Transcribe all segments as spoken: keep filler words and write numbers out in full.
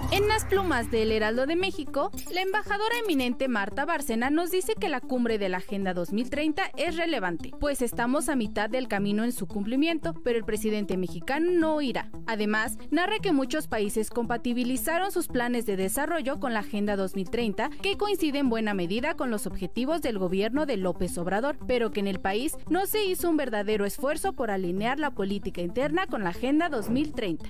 En las plumas del Heraldo de México, la embajadora eminente Marta Bárcena nos dice que la cumbre de la Agenda dos mil treinta es relevante, pues estamos a mitad del camino en su cumplimiento, pero el presidente mexicano no irá. Además, narra que muchos países compatibilizaron sus planes de desarrollo con la Agenda dos mil treinta, que coincide en buena medida con los objetivos del gobierno de López Obrador, pero que en el país no se hizo un verdadero esfuerzo por alinear la política interna con la Agenda dos mil treinta.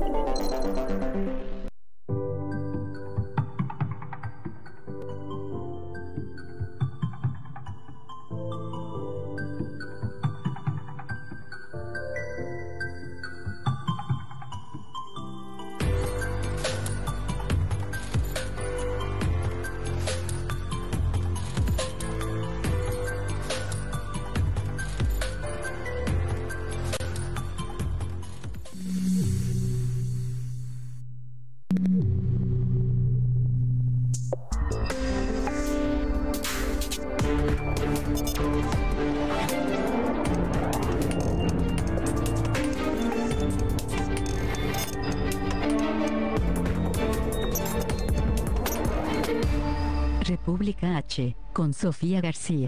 República H, con Sofía García.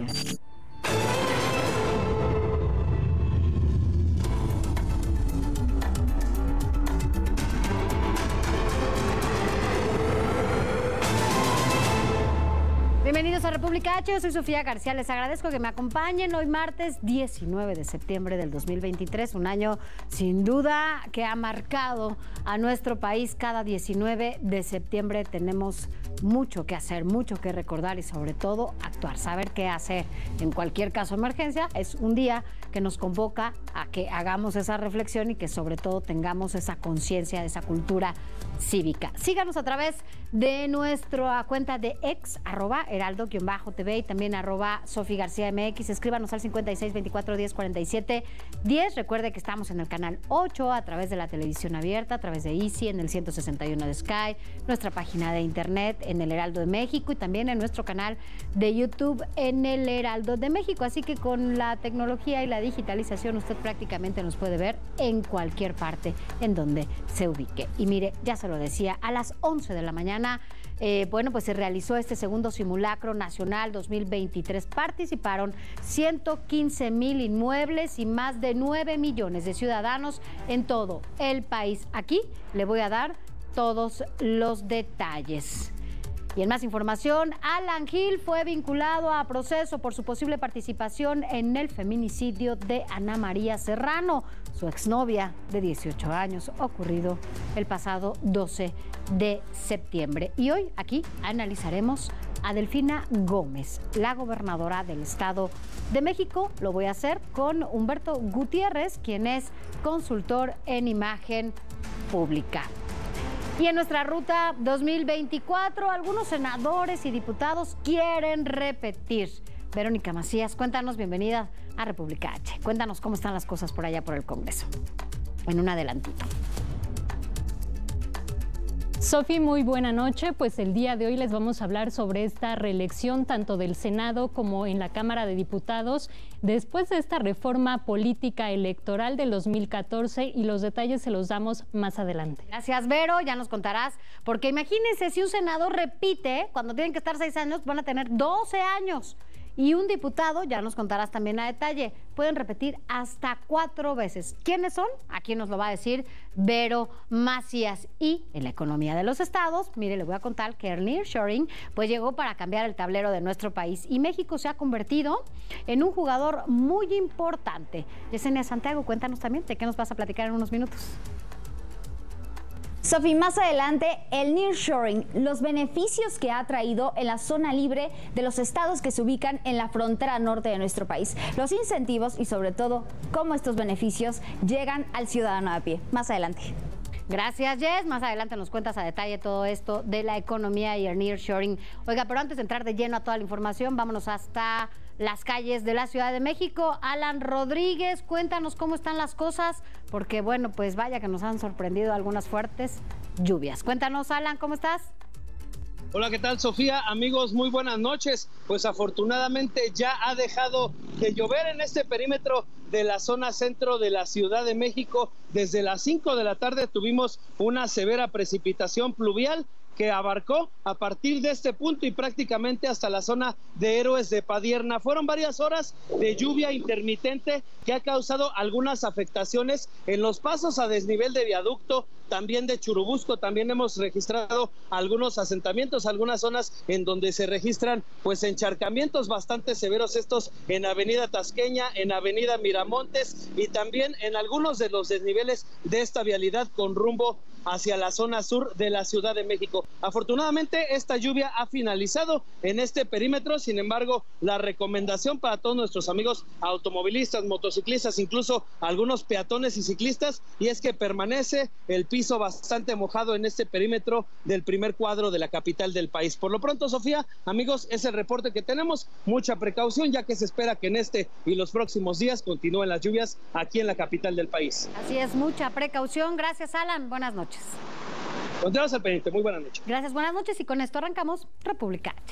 Bienvenidos a República H, yo soy Sofía García, les agradezco que me acompañen hoy martes diecinueve de septiembre del dos mil veintitrés, un año sin duda que ha marcado a nuestro país. Cada diecinueve de septiembre tenemos mucho que hacer, mucho que recordar y sobre todo actuar, saber qué hacer. En cualquier caso de emergencia es un día que nos convoca a que hagamos esa reflexión y que sobre todo tengamos esa conciencia, esa cultura cívica. Síganos a través de nuestra cuenta de ex, arroba heraldo-tv y también arroba Sofía García M X. Escríbanos al cincuenta y seis veinticuatro diez cuarenta y siete diez. Recuerde que estamos en el canal ocho a través de la televisión abierta, a través de Easy, en el ciento sesenta y uno de Sky, nuestra página de internet en el Heraldo de México y también en nuestro canal de YouTube en el Heraldo de México. Así que con la tecnología y la digitalización usted prácticamente nos puede ver en cualquier parte en donde se ubique. Y mire, ya se lo decía, a las once de la mañana, eh, bueno, pues se realizó este segundo simulacro nacional dos mil veintitrés. Participaron ciento quince mil inmuebles y más de nueve millones de ciudadanos en todo el país. Aquí le voy a dar todos los detalles. Y en más información, Alan Gil fue vinculado a proceso por su posible participación en el feminicidio de Ana María Serrano, su exnovia de dieciocho años, ocurrido el pasado doce de septiembre. Y hoy aquí analizaremos a Delfina Gómez, la gobernadora del Estado de México. Lo voy a hacer con Humberto Gutiérrez, quien es consultor en imagen pública. Y en nuestra ruta dos mil veinticuatro, algunos senadores y diputados quieren repetir. Verónica Macías, cuéntanos, bienvenida a República H. Cuéntanos cómo están las cosas por allá por el Congreso. En un adelantito. Sofi, muy buena noche. Pues el día de hoy les vamos a hablar sobre esta reelección tanto del Senado como en la Cámara de Diputados después de esta reforma política electoral del dos mil catorce y los detalles se los damos más adelante. Gracias, Vero, ya nos contarás, porque imagínense si un senador repite, cuando tienen que estar seis años, van a tener doce años. Y un diputado, ya nos contarás también a detalle, pueden repetir hasta cuatro veces. ¿Quiénes son? Aquí nos lo va a decir Vero Macías. Y en la economía de los estados, mire, le voy a contar que el nearshoring pues llegó para cambiar el tablero de nuestro país y México se ha convertido en un jugador muy importante. Yesenia Santiago, cuéntanos también de qué nos vas a platicar en unos minutos. Sofi, más adelante, el nearshoring, los beneficios que ha traído en la zona libre de los estados que se ubican en la frontera norte de nuestro país, los incentivos y sobre todo cómo estos beneficios llegan al ciudadano a pie. Más adelante. Gracias, Jess. Más adelante nos cuentas a detalle todo esto de la economía y el nearshoring. Oiga, pero antes de entrar de lleno a toda la información, vámonos hasta las calles de la Ciudad de México. Alan Rodríguez, cuéntanos cómo están las cosas, porque bueno, pues vaya que nos han sorprendido algunas fuertes lluvias. Cuéntanos, Alan, ¿cómo estás? Hola, ¿qué tal, Sofía? Amigos, muy buenas noches. pues afortunadamente ya ha dejado de llover en este perímetro de la zona centro de la Ciudad de México. Desde las cinco de la tarde tuvimos una severa precipitación pluvial que abarcó a partir de este punto y prácticamente hasta la zona de Héroes de Padierna. Fueron varias horas de lluvia intermitente que ha causado algunas afectaciones en los pasos a desnivel de viaducto, también de Churubusco. También hemos registrado algunos asentamientos, algunas zonas en donde se registran pues encharcamientos bastante severos, estos en Avenida Tasqueña, en Avenida Miramontes y también en algunos de los desniveles de esta vialidad con rumbo hacia la zona sur de la Ciudad de México. Afortunadamente esta lluvia ha finalizado en este perímetro. Sin embargo, la recomendación para todos nuestros amigos automovilistas, motociclistas, incluso algunos peatones y ciclistas, y es que permanece el piso bastante mojado en este perímetro del primer cuadro de la capital del país. Por lo pronto, Sofía, amigos, es el reporte que tenemos. Mucha precaución, ya que se espera que en este y los próximos días continúen las lluvias aquí en la capital del país. Así es, mucha precaución. Gracias, Alan. Buenas noches. Continuamos al pendiente. Muy buenas noches. Gracias, buenas noches. Y con esto arrancamos República H.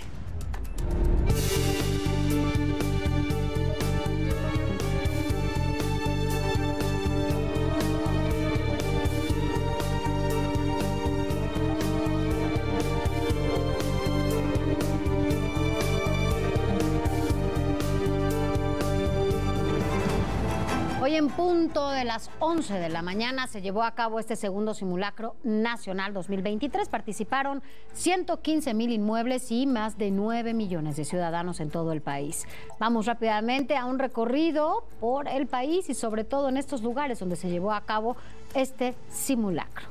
Hoy en punto de las once de la mañana se llevó a cabo este segundo simulacro nacional dos mil veintitrés. Participaron ciento quince mil inmuebles y más de nueve millones de ciudadanos en todo el país. Vamos rápidamente a un recorrido por el país y sobre todo en estos lugares donde se llevó a cabo este simulacro.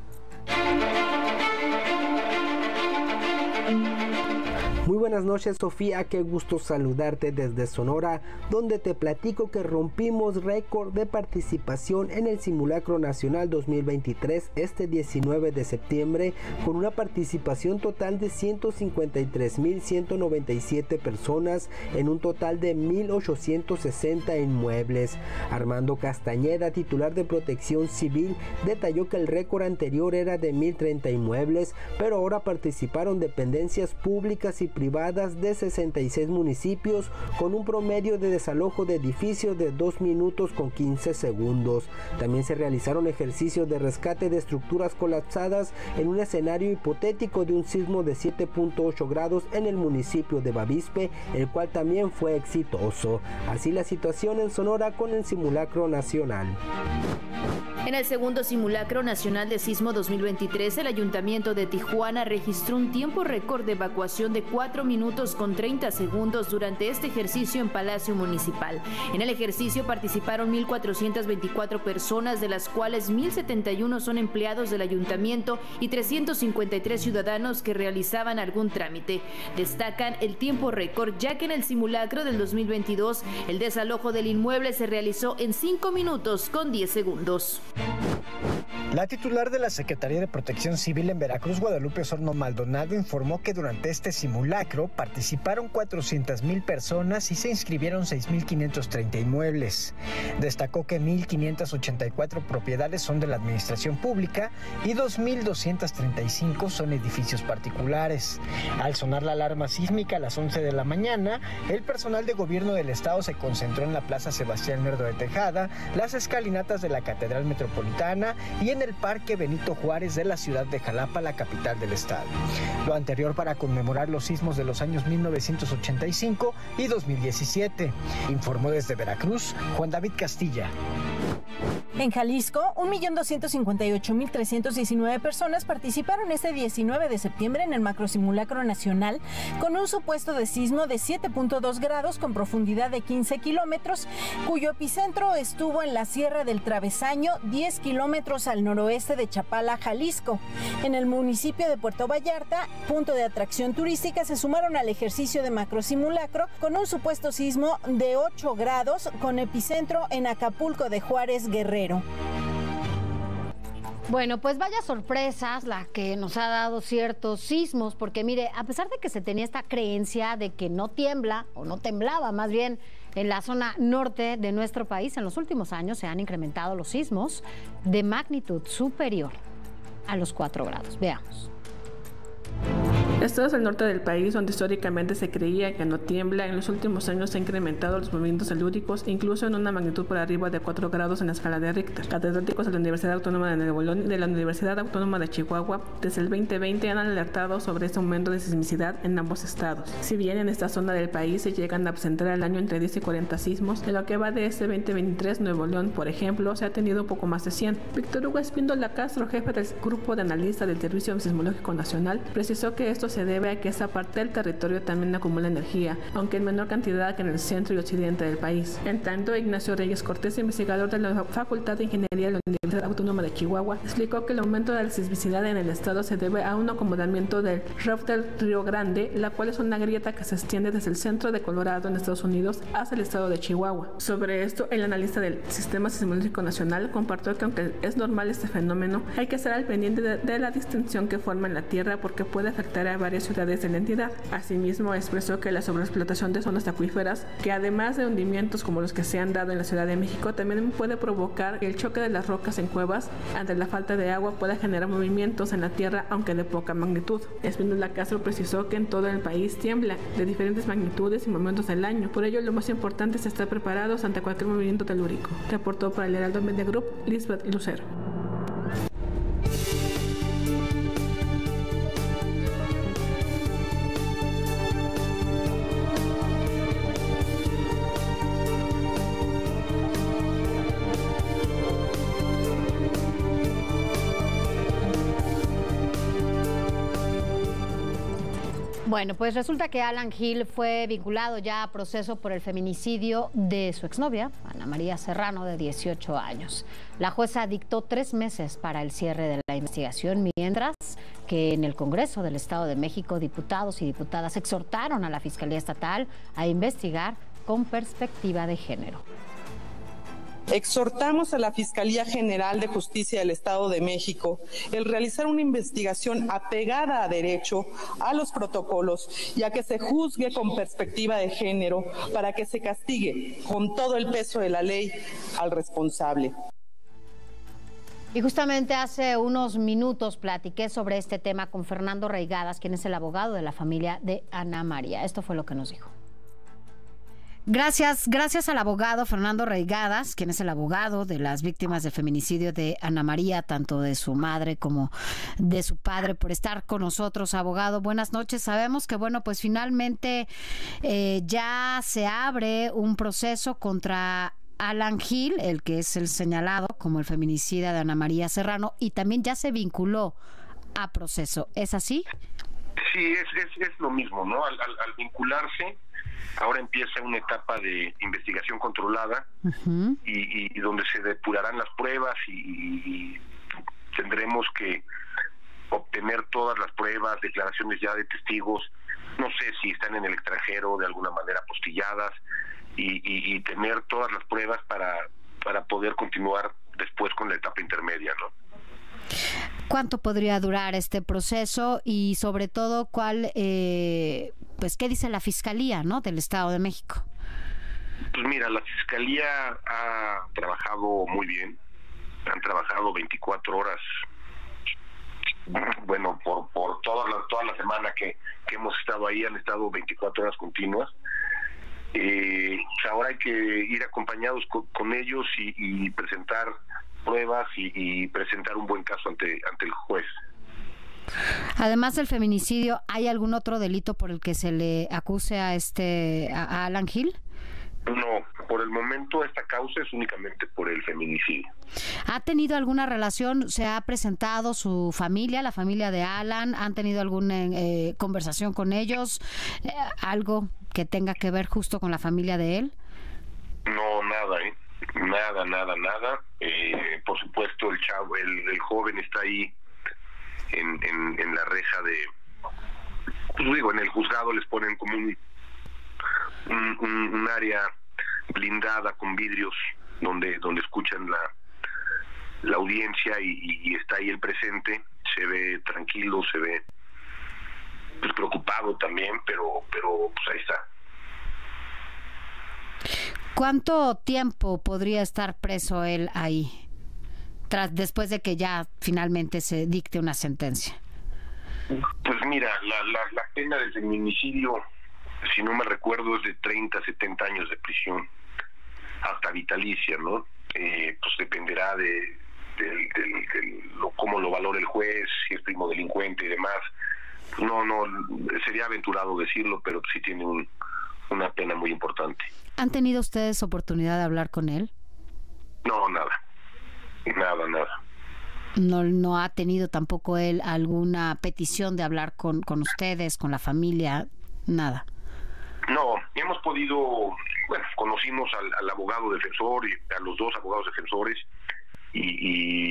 Muy buenas noches, Sofía, qué gusto saludarte desde Sonora, donde te platico que rompimos récord de participación en el Simulacro Nacional dos mil veintitrés este diecinueve de septiembre, con una participación total de ciento cincuenta y tres mil ciento noventa y siete personas en un total de mil ochocientos sesenta inmuebles. Armando Castañeda, titular de Protección Civil, detalló que el récord anterior era de mil treinta inmuebles, pero ahora participaron dependencias públicas y privadas de sesenta y seis municipios, con un promedio de desalojo de edificios de dos minutos con quince segundos. También se realizaron ejercicios de rescate de estructuras colapsadas en un escenario hipotético de un sismo de siete punto ocho grados en el municipio de Bavispe, el cual también fue exitoso. Así la situación en Sonora con el Simulacro Nacional. En el segundo Simulacro Nacional de Sismo dos mil veintitrés, el Ayuntamiento de Tijuana registró un tiempo récord de evacuación de cuatro minutos con treinta segundos durante este ejercicio en Palacio Municipal. En el ejercicio participaron mil cuatrocientas veinticuatro personas, de las cuales mil setenta y uno son empleados del Ayuntamiento y trescientos cincuenta y tres ciudadanos que realizaban algún trámite. Destacan el tiempo récord, ya que en el simulacro del dos mil veintidós el desalojo del inmueble se realizó en cinco minutos con diez segundos. La titular de la Secretaría de Protección Civil en Veracruz, Guadalupe Osorno Maldonado, informó que durante este simulacro participaron cuatrocientas mil personas y se inscribieron seis mil quinientos treinta inmuebles. Destacó que mil quinientas ochenta y cuatro propiedades son de la administración pública y dos mil doscientos treinta y cinco son edificios particulares. Al sonar la alarma sísmica a las once de la mañana, el personal de gobierno del estado se concentró en la Plaza Sebastián Lerdo de Tejada, las escalinatas de la Catedral Metropolitana y en el Parque Benito Juárez de la ciudad de Jalapa, la capital del estado. Lo anterior para conmemorar los sismos de los años mil novecientos ochenta y cinco y dos mil diecisiete. Informó desde Veracruz, Juan David Castilla. En Jalisco, un millón doscientos cincuenta y ocho mil trescientas diecinueve personas participaron este diecinueve de septiembre en el macrosimulacro nacional con un supuesto de sismo de siete punto dos grados con profundidad de quince kilómetros, cuyo epicentro estuvo en la Sierra del Travesaño, diez kilómetros al noroeste de Chapala, Jalisco. En el municipio de Puerto Vallarta, punto de atracción turística, se sumaron al ejercicio de macrosimulacro con un supuesto sismo de ocho grados con epicentro en Acapulco de Juárez, Guerrero. Bueno, pues vaya sorpresas la que nos ha dado ciertos sismos, porque mire, a pesar de que se tenía esta creencia de que no tiembla, o no temblaba más bien, en la zona norte de nuestro país, en los últimos años se han incrementado los sismos de magnitud superior a los cuatro grados. Veamos. Estados del norte del país, donde históricamente se creía que no tiembla, en los últimos años se han incrementado los movimientos telúricos, incluso en una magnitud por arriba de cuatro grados en la escala de Richter. Catedráticos de la Universidad Autónoma de Nuevo León y de la Universidad Autónoma de Chihuahua desde el veinte veinte han alertado sobre este aumento de sismicidad en ambos estados. Si bien en esta zona del país se llegan a presentar al año entre diez y cuarenta sismos, en lo que va de este veinte veintitrés, Nuevo León, por ejemplo, se ha tenido un poco más de cien. Víctor Hugo Espíndola Castro, jefe del Grupo de Analistas del Servicio Sismológico Nacional, precisó que esto se debe a que esa parte del territorio también acumula energía, aunque en menor cantidad que en el centro y occidente del país. En tanto, Ignacio Reyes Cortés, investigador de la Facultad de Ingeniería de la Universidad Autónoma de Chihuahua, explicó que el aumento de la sismicidad en el estado se debe a un acomodamiento del R E F del Río Grande, la cual es una grieta que se extiende desde el centro de Colorado en Estados Unidos hasta el estado de Chihuahua. Sobre esto, el analista del Sistema Sismológico Nacional compartió que aunque es normal este fenómeno, hay que estar al pendiente de, de la distensión que forma en la Tierra porque puede afectar a varias ciudades de la entidad. Asimismo, expresó que la sobreexplotación de zonas acuíferas, que además de hundimientos como los que se han dado en la Ciudad de México, también puede provocar que el choque de las rocas en cuevas ante la falta de agua pueda generar movimientos en la Tierra, aunque de poca magnitud. Espíndola Castro precisó que en todo el país tiembla de diferentes magnitudes y momentos del año. Por ello, lo más importante es estar preparados ante cualquier movimiento telúrico. Reportó para el Heraldo Media Group, Lisbeth Lucero. Bueno, pues resulta que Alan Gil fue vinculado ya a proceso por el feminicidio de su exnovia, Ana María Serrano, de dieciocho años. La jueza dictó tres meses para el cierre de la investigación, mientras que en el Congreso del Estado de México, diputados y diputadas exhortaron a la Fiscalía Estatal a investigar con perspectiva de género. Exhortamos a la Fiscalía General de Justicia del Estado de México el realizar una investigación apegada a derecho, a los protocolos y a que se juzgue con perspectiva de género para que se castigue con todo el peso de la ley al responsable. Y justamente hace unos minutos platiqué sobre este tema con Fernando Reigadas, quien es el abogado de la familia de Ana María. Esto fue lo que nos dijo. Gracias, gracias al abogado Fernando Reigadas, quien es el abogado de las víctimas del feminicidio de Ana María, tanto de su madre como de su padre, por estar con nosotros, abogado. Buenas noches. Sabemos que, bueno, pues finalmente eh, ya se abre un proceso contra Alan Gil, el que es el señalado como el feminicida de Ana María Serrano, y también ya se vinculó a proceso. ¿Es así? Sí, es, es, es lo mismo, ¿no? Al, al, al vincularse, ahora empieza una etapa de investigación controlada uh-huh. y, y donde se depurarán las pruebas y, y tendremos que obtener todas las pruebas, declaraciones ya de testigos, no sé si están en el extranjero de alguna manera apostilladas y, y, y tener todas las pruebas para, para poder continuar después con la etapa intermedia, ¿no? ¿Cuánto podría durar este proceso y sobre todo cuál, eh, pues qué dice la Fiscalía, ¿no, del Estado de México? Pues mira, la Fiscalía ha trabajado muy bien, han trabajado veinticuatro horas, bueno, por por toda la, toda la semana que, que hemos estado ahí, han estado veinticuatro horas continuas. Eh, pues ahora hay que ir acompañados con, con ellos y, y presentar pruebas y, y presentar un buen caso ante ante el juez. Además del feminicidio, ¿hay algún otro delito por el que se le acuse a este a, a Alan Gil? No, por el momento esta causa es únicamente por el feminicidio. ¿Ha tenido alguna relación? ¿Se ha presentado su familia, la familia de Alan? ¿Han tenido alguna eh, conversación con ellos? Eh, ¿Algo que tenga que ver justo con la familia de él? No, nada, ¿eh? Nada, nada, nada. Eh, por supuesto, el chavo, el, el joven está ahí en, en, en la reja de, pues digo, en el juzgado les ponen como un, un, un, un área blindada con vidrios donde donde escuchan la la audiencia y, y está ahí el presente, se ve tranquilo, se ve pues preocupado también, pero pero pues ahí está. ¿Cuánto tiempo podría estar preso él ahí, tras después de que ya finalmente se dicte una sentencia? Pues mira, la, la, la pena del feminicidio, si no me recuerdo, es de treinta, setenta años de prisión, hasta vitalicia, ¿no? Eh, pues dependerá de, de, de, de, de lo, cómo lo valore el juez, si es primo delincuente y demás. No, no, sería aventurado decirlo, pero sí tiene un, una pena muy importante. ¿Han tenido ustedes oportunidad de hablar con él? No, nada, nada, nada. No, no ha tenido tampoco él alguna petición de hablar con, con ustedes, con la familia, nada. No, hemos podido, bueno, conocimos al, al abogado defensor y a los dos abogados defensores y, y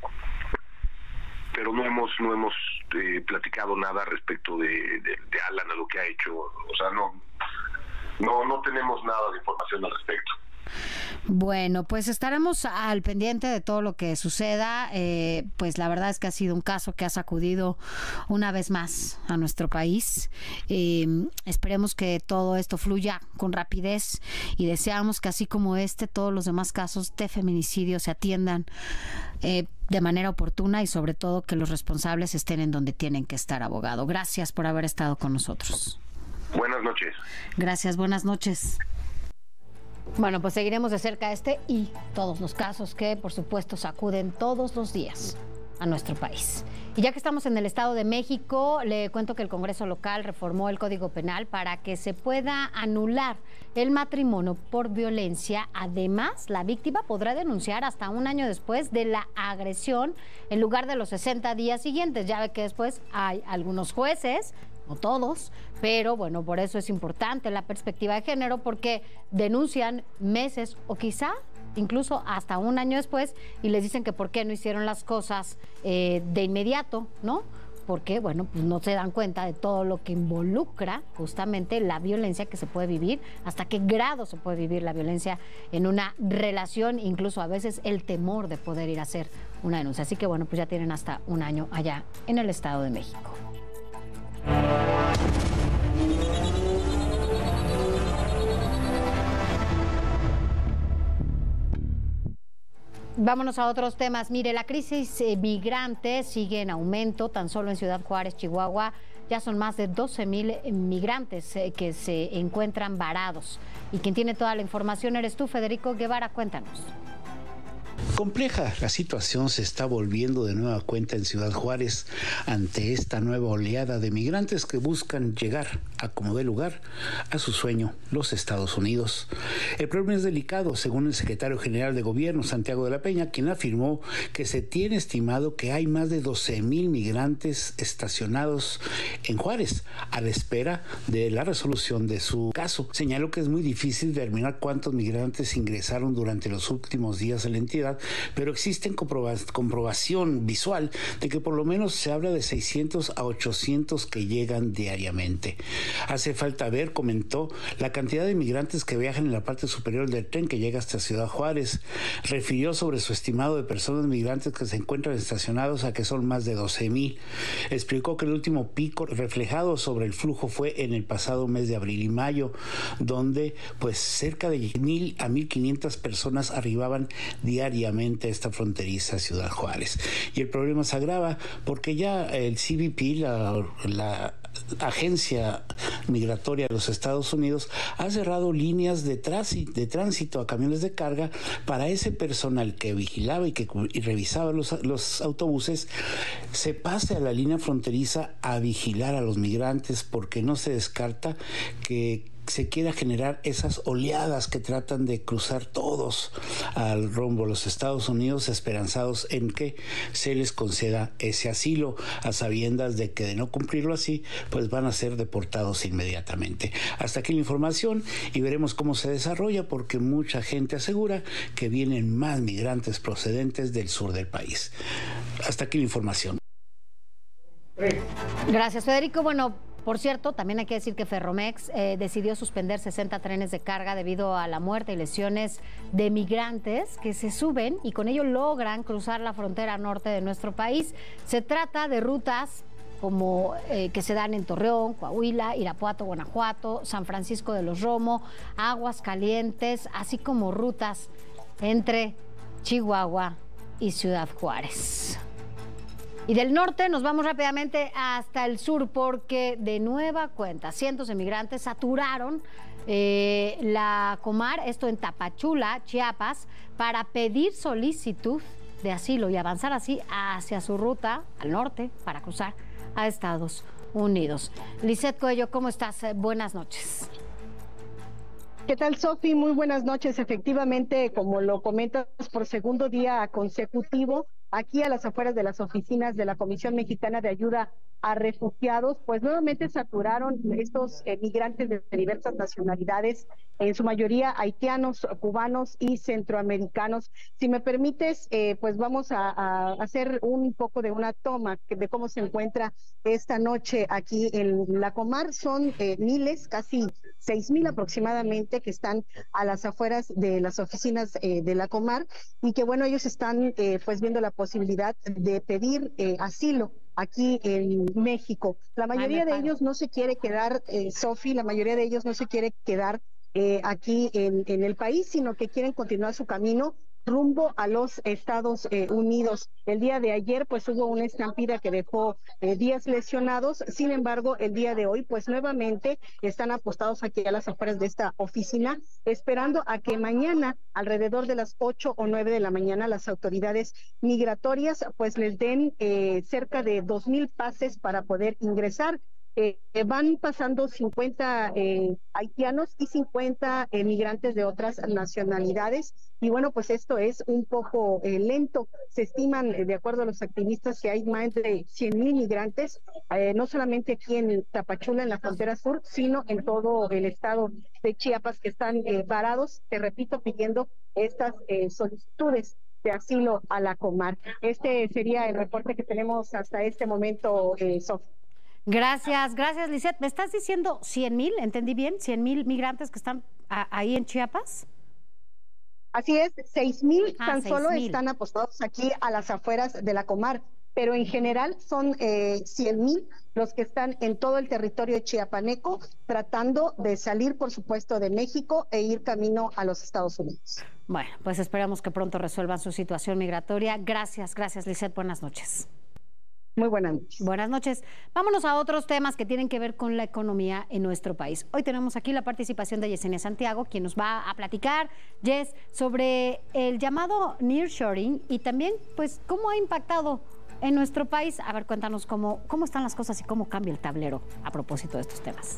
pero no hemos no hemos eh, platicado nada respecto de, de, de Alan, a lo que ha hecho. O sea, no no no tenemos nada de información al respecto. Bueno, pues estaremos al pendiente de todo lo que suceda. Eh, pues la verdad es que ha sido un caso que ha sacudido una vez más a nuestro país. Eh, esperemos que todo esto fluya con rapidez y deseamos que así como este, todos los demás casos de feminicidio se atiendan eh, de manera oportuna y sobre todo que los responsables estén en donde tienen que estar, abogado. Gracias por haber estado con nosotros. Buenas noches. Gracias, buenas noches. Bueno, pues seguiremos de cerca este y todos los casos que, por supuesto, sacuden todos los días a nuestro país. Y ya que estamos en el Estado de México, le cuento que el Congreso local reformó el Código Penal para que se pueda anular el matrimonio por violencia. Además, la víctima podrá denunciar hasta un año después de la agresión en lugar de los sesenta días siguientes. Ya ve que después hay algunos jueces, no todos, pero bueno, por eso es importante la perspectiva de género, porque denuncian meses o quizá incluso hasta un año después y les dicen que por qué no hicieron las cosas eh, de inmediato, ¿no? Porque, bueno, pues no se dan cuenta de todo lo que involucra justamente la violencia que se puede vivir, hasta qué grado se puede vivir la violencia en una relación, incluso a veces el temor de poder ir a hacer una denuncia. Así que, bueno, pues ya tienen hasta un año allá en el Estado de México. Vámonos a otros temas. Mire, la crisis eh, migrante sigue en aumento. Tan solo en Ciudad Juárez, Chihuahua, ya son más de doce mil migrantes eh, que se encuentran varados. Y quien tiene toda la información eres tú, Federico Guevara. Cuéntanos. Compleja la situación se está volviendo de nueva cuenta en Ciudad Juárez ante esta nueva oleada de migrantes que buscan llegar a como dé lugar a su sueño, los Estados Unidos. El problema es delicado, según el secretario general de Gobierno, Santiago de la Peña, quien afirmó que se tiene estimado que hay más de doce mil migrantes estacionados en Juárez a la espera de la resolución de su caso. Señaló que es muy difícil determinar cuántos migrantes ingresaron durante los últimos días en la entidad, pero existe comproba- comprobación visual de que por lo menos se habla de seiscientos a ochocientos que llegan diariamente. Hace falta ver, comentó, la cantidad de migrantes que viajan en la parte superior del tren que llega hasta Ciudad Juárez. Refirió sobre su estimado de personas migrantes que se encuentran estacionados a que son más de doce mil. Explicó que el último pico reflejado sobre el flujo fue en el pasado mes de abril y mayo, donde pues cerca de mil a mil quinientas personas arribaban diariamente a esta fronteriza Ciudad Juárez. Y el problema se agrava porque ya el C B P, la, la Agencia Migratoria de los Estados Unidos, ha cerrado líneas de tránsito, de tránsito a camiones de carga para ese personal que vigilaba y que y revisaba los, los autobuses, se pase a la línea fronteriza a vigilar a los migrantes, porque no se descarta que se quiera generar esas oleadas que tratan de cruzar todos al rumbo a los Estados Unidos, esperanzados en que se les conceda ese asilo, a sabiendas de que de no cumplirlo así, pues van a ser deportados inmediatamente. Hasta aquí la información y veremos cómo se desarrolla, porque mucha gente asegura que vienen más migrantes procedentes del sur del país. Hasta aquí la información. Gracias, Federico. Bueno, por cierto, también hay que decir que Ferromex eh, decidió suspender sesenta trenes de carga debido a la muerte y lesiones de migrantes que se suben y con ello logran cruzar la frontera norte de nuestro país. Se trata de rutas como eh, que se dan en Torreón, Coahuila, Irapuato, Guanajuato, San Francisco de los Romo, Aguascalientes, así como rutas entre Chihuahua y Ciudad Juárez. Y del norte nos vamos rápidamente hasta el sur porque de nueva cuenta cientos de migrantes saturaron eh, la Comar, esto en Tapachula, Chiapas, para pedir solicitud de asilo y avanzar así hacia su ruta al norte para cruzar a Estados Unidos. Lisette Coello, ¿cómo estás? Buenas noches. ¿Qué tal, Sofi? Muy buenas noches. Efectivamente, como lo comentas, por segundo día consecutivo, aquí a las afueras de las oficinas de la Comisión Mexicana de Ayuda a Refugiados, pues nuevamente saturaron estos eh, migrantes de diversas nacionalidades, en su mayoría haitianos, cubanos y centroamericanos. Si me permites, eh, pues vamos a, a hacer un poco de una toma de cómo se encuentra esta noche aquí en la Comar. Son eh, miles, casi seis mil aproximadamente, que están a las afueras de las oficinas eh, de la Comar, y que bueno, ellos están eh, pues viendo la posibilidad de pedir eh, asilo aquí en México. La mayoría de ellos no se quiere quedar, eh, Sofi, la mayoría de ellos no se quiere quedar eh, aquí en, en el país, sino que quieren continuar su camino rumbo a los Estados eh, Unidos. El día de ayer pues hubo una estampida que dejó eh, diez lesionados. Sin embargo, el día de hoy pues nuevamente están apostados aquí a las afueras de esta oficina, esperando a que mañana, alrededor de las ocho o nueve de la mañana, las autoridades migratorias pues les den eh, cerca de dos mil pases para poder ingresar. Eh, van pasando cincuenta eh, haitianos y cincuenta eh, migrantes de otras nacionalidades, y bueno, pues esto es un poco eh, lento. Se estiman, eh, de acuerdo a los activistas, que hay más de cien mil migrantes, eh, no solamente aquí en Tapachula, en la frontera sur, sino en todo el estado de Chiapas, que están eh, varados, te repito, pidiendo estas eh, solicitudes de asilo a la Comar. Este sería el reporte que tenemos hasta este momento, eh, Sofía. Gracias, gracias, Lisette. ¿Me estás diciendo cien mil? ¿Entendí bien? ¿cien mil migrantes que están a, ahí en Chiapas? Así es, seis mil ah, tan seis solo mil. Están apostados aquí a las afueras de la Comar, pero en general son eh, cien mil los que están en todo el territorio chiapaneco tratando de salir, por supuesto, de México e ir camino a los Estados Unidos. Bueno, pues esperamos que pronto resuelvan su situación migratoria. Gracias, gracias, Lisette. Buenas noches. Muy buenas noches. Buenas noches. Vámonos a otros temas que tienen que ver con la economía en nuestro país. Hoy tenemos aquí la participación de Yesenia Santiago, quien nos va a platicar, Yes, sobre el llamado nearshoring y también, pues, cómo ha impactado en nuestro país. A ver, cuéntanos cómo, cómo están las cosas y cómo cambia el tablero a propósito de estos temas.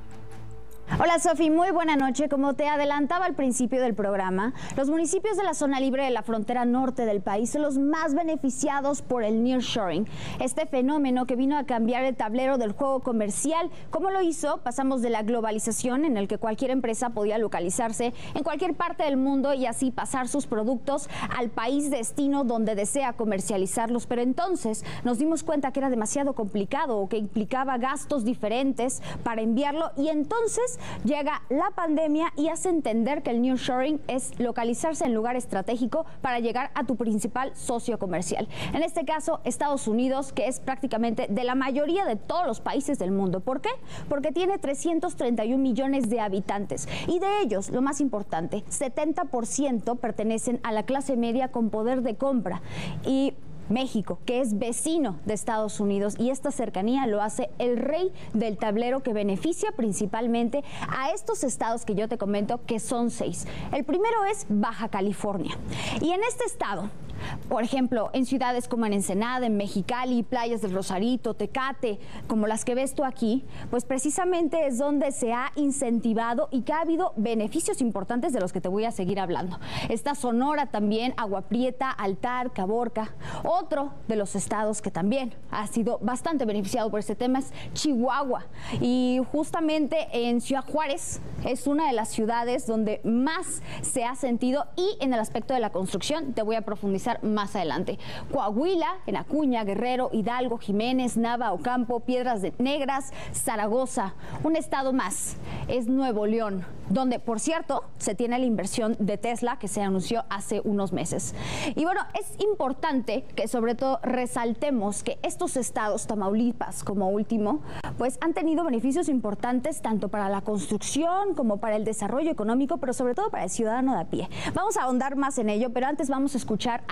Hola Sofi, muy buena noche. Como te adelantaba al principio del programa, los municipios de la zona libre de la frontera norte del país son los más beneficiados por el nearshoring, este fenómeno que vino a cambiar el tablero del juego comercial. ¿Cómo lo hizo? Pasamos de la globalización, en el que cualquier empresa podía localizarse en cualquier parte del mundo y así pasar sus productos al país destino donde desea comercializarlos, pero entonces nos dimos cuenta que era demasiado complicado o que implicaba gastos diferentes para enviarlo, y entonces llega la pandemia y hace entender que el nearshoring es localizarse en lugar estratégico para llegar a tu principal socio comercial. En este caso, Estados Unidos, que es prácticamente de la mayoría de todos los países del mundo. ¿Por qué? Porque tiene trescientos treinta y un millones de habitantes y de ellos, lo más importante, setenta por ciento pertenecen a la clase media con poder de compra. Y México, que es vecino de Estados Unidos, y esta cercanía lo hace el rey del tablero, que beneficia principalmente a estos estados que yo te comento, que son seis. El primero es Baja California, y en este estado, por ejemplo, en ciudades como en Ensenada, en Mexicali, playas del Rosarito, Tecate, como las que ves tú aquí, pues precisamente es donde se ha incentivado y que ha habido beneficios importantes de los que te voy a seguir hablando. Está Sonora también, Agua Prieta, Altar, Caborca. Otro de los estados que también ha sido bastante beneficiado por este tema es Chihuahua, y justamente en Ciudad Juárez es una de las ciudades donde más se ha sentido, y en el aspecto de la construcción te voy a profundizar más adelante. Coahuila, en Acuña, Guerrero, Hidalgo, Jiménez, Nava, Ocampo, Piedras Negras, Zaragoza. Un estado más es Nuevo León, donde, por cierto, se tiene la inversión de Tesla que se anunció hace unos meses. Y bueno, es importante que sobre todo resaltemos que estos estados, Tamaulipas como último, pues han tenido beneficios importantes tanto para la construcción como para el desarrollo económico, pero sobre todo para el ciudadano de a pie. Vamos a ahondar más en ello, pero antes vamos a escuchar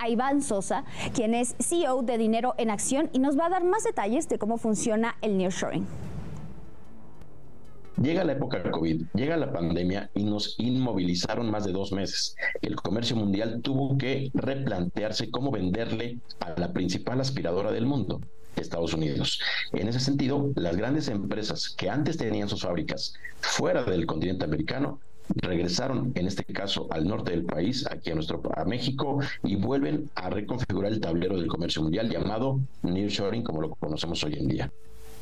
a Iván Sosa, quien es C E O de Dinero en Acción y nos va a dar más detalles de cómo funciona el nearshoring. Llega la época del COVID, llega la pandemia y nos inmovilizaron más de dos meses. El comercio mundial tuvo que replantearse cómo venderle a la principal aspiradora del mundo, Estados Unidos. En ese sentido, las grandes empresas que antes tenían sus fábricas fuera del continente americano regresaron, en este caso, al norte del país, aquí a nuestro a México, y vuelven a reconfigurar el tablero del comercio mundial llamado nearshoring, como lo conocemos hoy en día.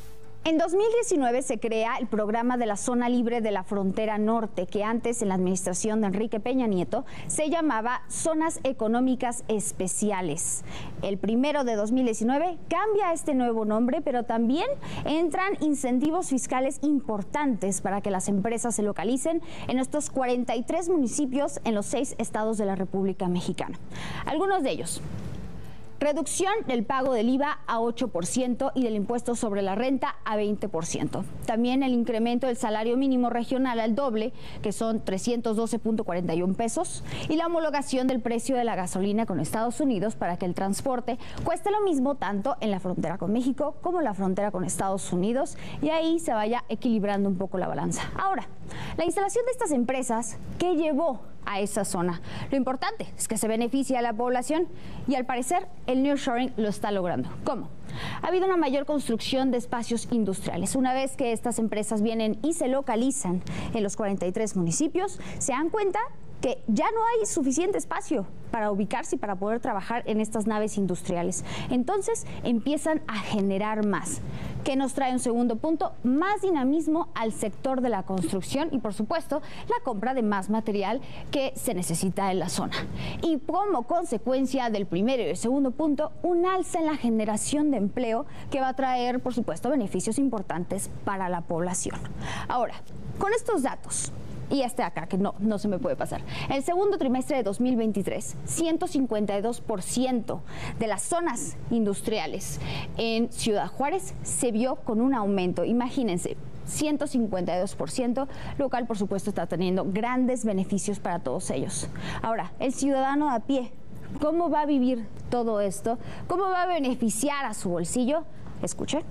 En dos mil diecinueve se crea el programa de la Zona Libre de la Frontera Norte, que antes en la administración de Enrique Peña Nieto se llamaba Zonas Económicas Especiales. El primero de dos mil diecinueve cambia este nuevo nombre, pero también entran incentivos fiscales importantes para que las empresas se localicen en estos cuarenta y tres municipios en los seis estados de la República Mexicana. Algunos de ellos: reducción del pago del I V A a ocho por ciento y del impuesto sobre la renta a veinte por ciento. También el incremento del salario mínimo regional al doble, que son trescientos doce punto cuarenta y uno pesos, y la homologación del precio de la gasolina con Estados Unidos para que el transporte cueste lo mismo tanto en la frontera con México como en la frontera con Estados Unidos, y ahí se vaya equilibrando un poco la balanza. Ahora, la instalación de estas empresas, ¿qué llevó a esa zona? Lo importante es que se beneficia a la población y al parecer el nearshoring lo está logrando. ¿Cómo? Ha habido una mayor construcción de espacios industriales. Una vez que estas empresas vienen y se localizan en los cuarenta y tres municipios, se dan cuenta que ya no hay suficiente espacio para ubicarse y para poder trabajar en estas naves industriales. Entonces empiezan a generar más. ¿Qué nos trae un segundo punto? Más dinamismo al sector de la construcción y, por supuesto, la compra de más material que se necesita en la zona. Y como consecuencia del primero y el segundo punto, un alza en la generación de empleo que va a traer, por supuesto, beneficios importantes para la población. Ahora, con estos datos, y este acá, que no, no se me puede pasar. El segundo trimestre de dos mil veintitrés, ciento cincuenta y dos por ciento de las zonas industriales en Ciudad Juárez se vio con un aumento. Imagínense, ciento cincuenta y dos por ciento, lo cual, por supuesto, está teniendo grandes beneficios para todos ellos. Ahora, el ciudadano de a pie, ¿cómo va a vivir todo esto? ¿Cómo va a beneficiar a su bolsillo? Escuchen.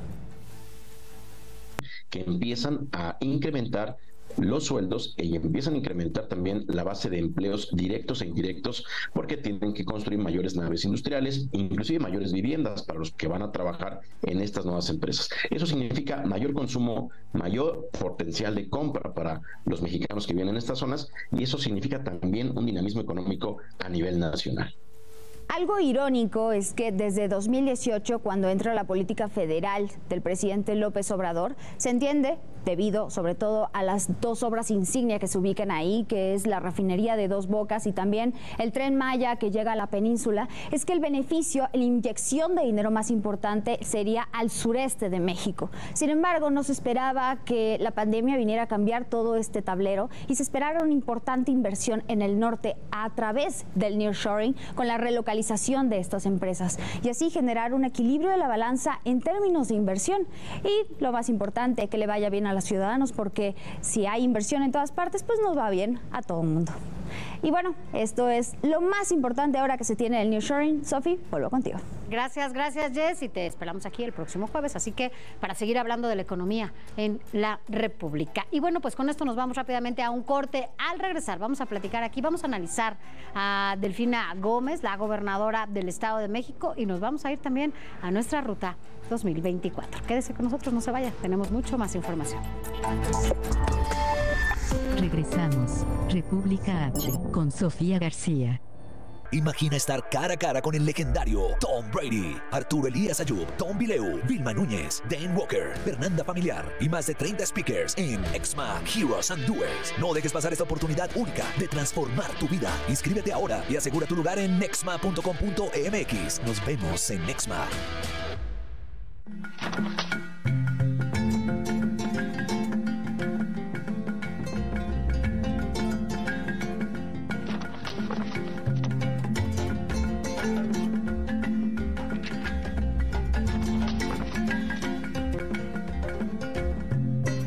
Que empiezan a incrementar los sueldos y empiezan a incrementar también la base de empleos directos e indirectos, porque tienen que construir mayores naves industriales, inclusive mayores viviendas para los que van a trabajar en estas nuevas empresas. Eso significa mayor consumo, mayor potencial de compra para los mexicanos que viven en estas zonas, y eso significa también un dinamismo económico a nivel nacional. Algo irónico es que desde dos mil dieciocho, cuando entra la política federal del presidente López Obrador, se entiende, debido sobre todo a las dos obras insignia que se ubican ahí, que es la refinería de Dos Bocas y también el Tren Maya que llega a la península, es que el beneficio, la inyección de dinero más importante sería al sureste de México. Sin embargo, no se esperaba que la pandemia viniera a cambiar todo este tablero y se esperaba una importante inversión en el norte a través del nearshoring, con la relocalización de estas empresas, y así generar un equilibrio de la balanza en términos de inversión. Y lo más importante, que le vaya bien a los ciudadanos, porque si hay inversión en todas partes, pues nos va bien a todo el mundo. Y bueno, esto es lo más importante ahora que se tiene el nearshoring. Sofi, vuelvo contigo. Gracias, gracias, Jess, y te esperamos aquí el próximo jueves, así que para seguir hablando de la economía en la República. Y bueno, pues con esto nos vamos rápidamente a un corte. Al regresar vamos a platicar aquí, vamos a analizar a Delfina Gómez, la gobernadora del Estado de México, y nos vamos a ir también a nuestra ruta dos mil veinticuatro. Quédese con nosotros, no se vaya, tenemos mucho más información. Regresamos. República H con Sofía García. Imagina estar cara a cara con el legendario Tom Brady, Arturo Elías Ayub, Tom Bileu, Vilma Núñez, Dan Walker, Fernanda Familiar y más de treinta speakers en EXMA Heroes and Doers. No dejes pasar esta oportunidad única de transformar tu vida. Inscríbete ahora y asegura tu lugar en exma punto com punto m x. Nos vemos en EXMA.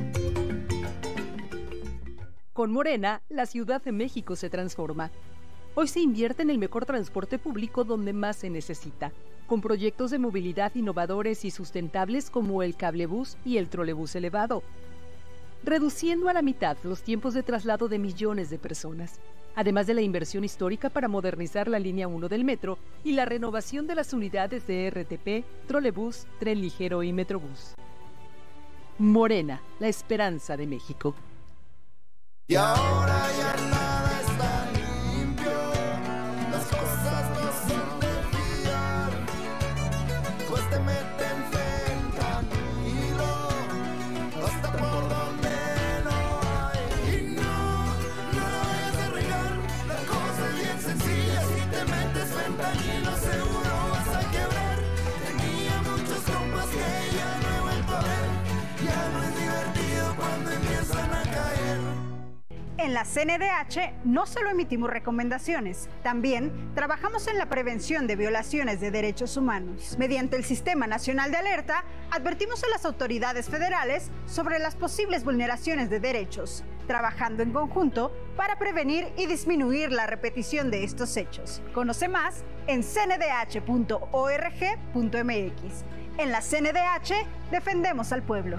Con Morena, la Ciudad de México se transforma. Hoy se invierte en el mejor transporte público donde más se necesita, con proyectos de movilidad innovadores y sustentables como el cablebús y el trolebús elevado, reduciendo a la mitad los tiempos de traslado de millones de personas, además de la inversión histórica para modernizar la línea uno del metro y la renovación de las unidades de R T P, trolebús, tren ligero y metrobús. Morena, la esperanza de México. Y ahora ya nada está limpio, las cosas no son de fiar, pues te meten fentanilo hasta por donde no hay. Y no, no lo vayas a regar, la cosa es bien sencilla, si te metes fentanilo seguro vas a quebrar. Tenía muchos compas que ya no he vuelto a ver, ya no es divertido cuando empiezan a caer. En la C N D H no solo emitimos recomendaciones, también trabajamos en la prevención de violaciones de derechos humanos. Mediante el Sistema Nacional de Alerta, advertimos a las autoridades federales sobre las posibles vulneraciones de derechos, trabajando en conjunto para prevenir y disminuir la repetición de estos hechos. Conoce más en c n d h punto org punto m x. En la C N D H defendemos al pueblo.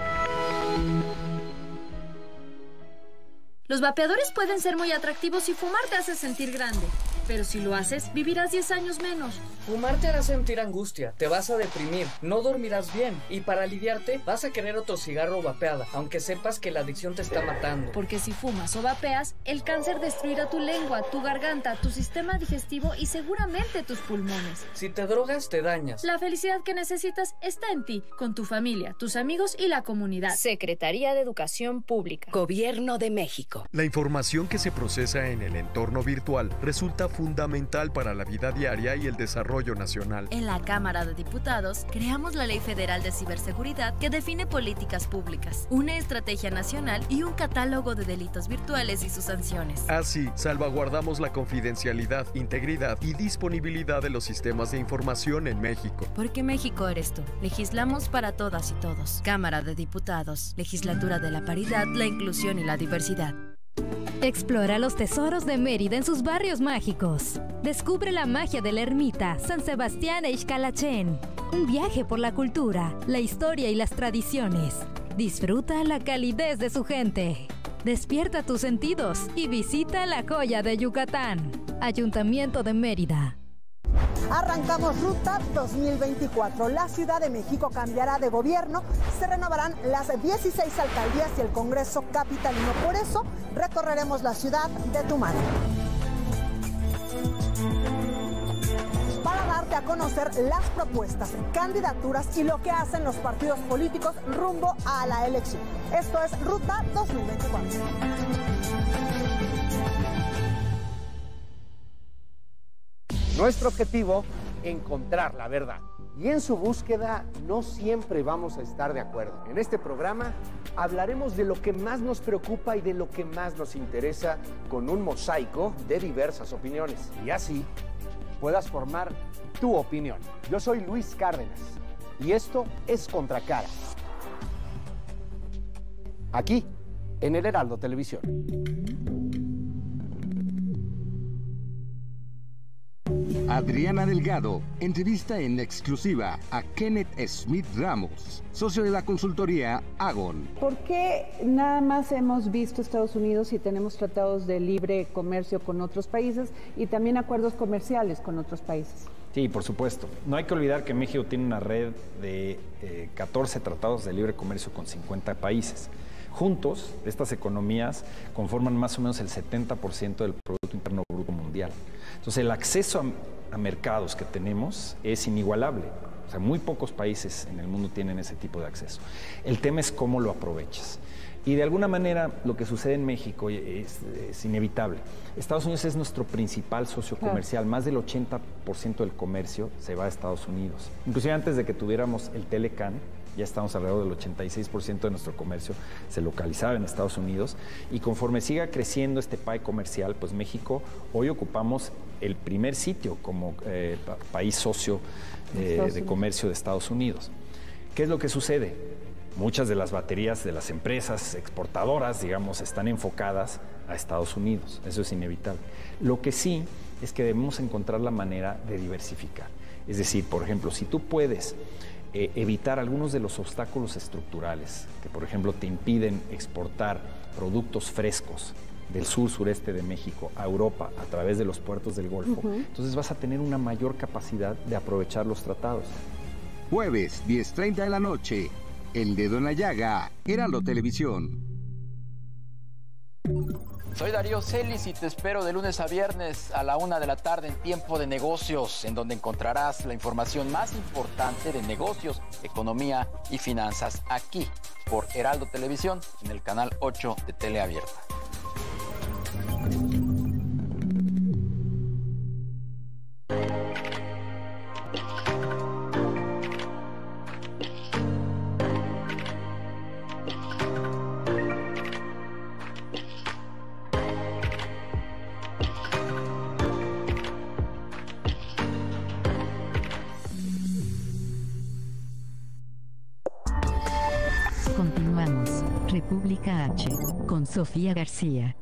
Los vapeadores pueden ser muy atractivos y fumar te hace sentir grande. Pero si lo haces, vivirás diez años menos. Fumar te hará sentir angustia, te vas a deprimir, no dormirás bien. Y para aliviarte, vas a querer otro cigarro o vapeada, aunque sepas que la adicción te está matando. Porque si fumas o vapeas, el cáncer destruirá tu lengua, tu garganta, tu sistema digestivo y seguramente tus pulmones. Si te drogas, te dañas. La felicidad que necesitas está en ti, con tu familia, tus amigos y la comunidad. Secretaría de Educación Pública. Gobierno de México. La información que se procesa en el entorno virtual resulta fundamental para la vida diaria y el desarrollo nacional. En la Cámara de Diputados, creamos la Ley Federal de Ciberseguridad que define políticas públicas, una estrategia nacional y un catálogo de delitos virtuales y sus sanciones. Así, salvaguardamos la confidencialidad, integridad y disponibilidad de los sistemas de información en México. Porque México eres tú. Legislamos para todas y todos. Cámara de Diputados, Legislatura de la Paridad, la Inclusión y la Diversidad. Explora los tesoros de Mérida en sus barrios mágicos. Descubre la magia de la ermita San Sebastián e Ixcalachén. Un viaje por la cultura, la historia y las tradiciones. Disfruta la calidez de su gente. Despierta tus sentidos y visita la joya de Yucatán. Ayuntamiento de Mérida. Arrancamos Ruta dos mil veinticuatro. La Ciudad de México cambiará de gobierno, se renovarán las dieciséis alcaldías y el Congreso capitalino. Por eso, recorreremos la ciudad de tu mano. Para darte a conocer las propuestas, candidaturas y lo que hacen los partidos políticos rumbo a la elección. Esto es Ruta dos mil veinticuatro. Nuestro objetivo, encontrar la verdad. Y en su búsqueda no siempre vamos a estar de acuerdo. En este programa hablaremos de lo que más nos preocupa y de lo que más nos interesa con un mosaico de diversas opiniones. Y así puedas formar tu opinión. Yo soy Luis Cárdenas y esto es Contracara. Aquí, en el Heraldo Televisión. Adriana Delgado entrevista en exclusiva a Kenneth Smith Ramos, socio de la consultoría Agon. ¿Por qué nada más hemos visto Estados Unidos y tenemos tratados de libre comercio con otros países y también acuerdos comerciales con otros países? Sí, por supuesto. No hay que olvidar que México tiene una red de eh, catorce tratados de libre comercio con cincuenta países. Juntos, estas economías conforman más o menos el setenta por ciento del Producto Interno Bruto Mundial. Entonces, el acceso a, a mercados que tenemos es inigualable. O sea, muy pocos países en el mundo tienen ese tipo de acceso. El tema es cómo lo aprovechas. Y de alguna manera, lo que sucede en México es, es inevitable. Estados Unidos es nuestro principal socio comercial. Claro. Más del ochenta por ciento del comercio se va a Estados Unidos. Inclusive antes de que tuviéramos el Telecan, ya estamos alrededor del ochenta y seis por ciento de nuestro comercio se localizaba en Estados Unidos, y conforme siga creciendo este pie comercial, pues México hoy ocupamos el primer sitio como eh, pa país socio eh, de comercio de Estados Unidos. ¿Qué es lo que sucede? muchas de las baterías de las empresas exportadoras, digamos, están enfocadas a Estados Unidos. Eso es inevitable. Lo que sí es que debemos encontrar la manera de diversificar. Es decir, por ejemplo, si tú puedes eh, evitar algunos de los obstáculos estructurales que, por ejemplo, te impiden exportar productos frescos del sur sureste de México a Europa a través de los puertos del Golfo, uh-huh. entonces vas a tener una mayor capacidad de aprovechar los tratados. Jueves, diez treinta de la noche, El Dedo en la Llaga, Heraldo Televisión. Soy Darío Celis y te espero de lunes a viernes a la una de la tarde en Tiempo de Negocios, en donde encontrarás la información más importante de negocios, economía y finanzas, aquí por Heraldo Televisión, en el canal ocho de Teleabierta. Continuamos. República H, con Sofía García.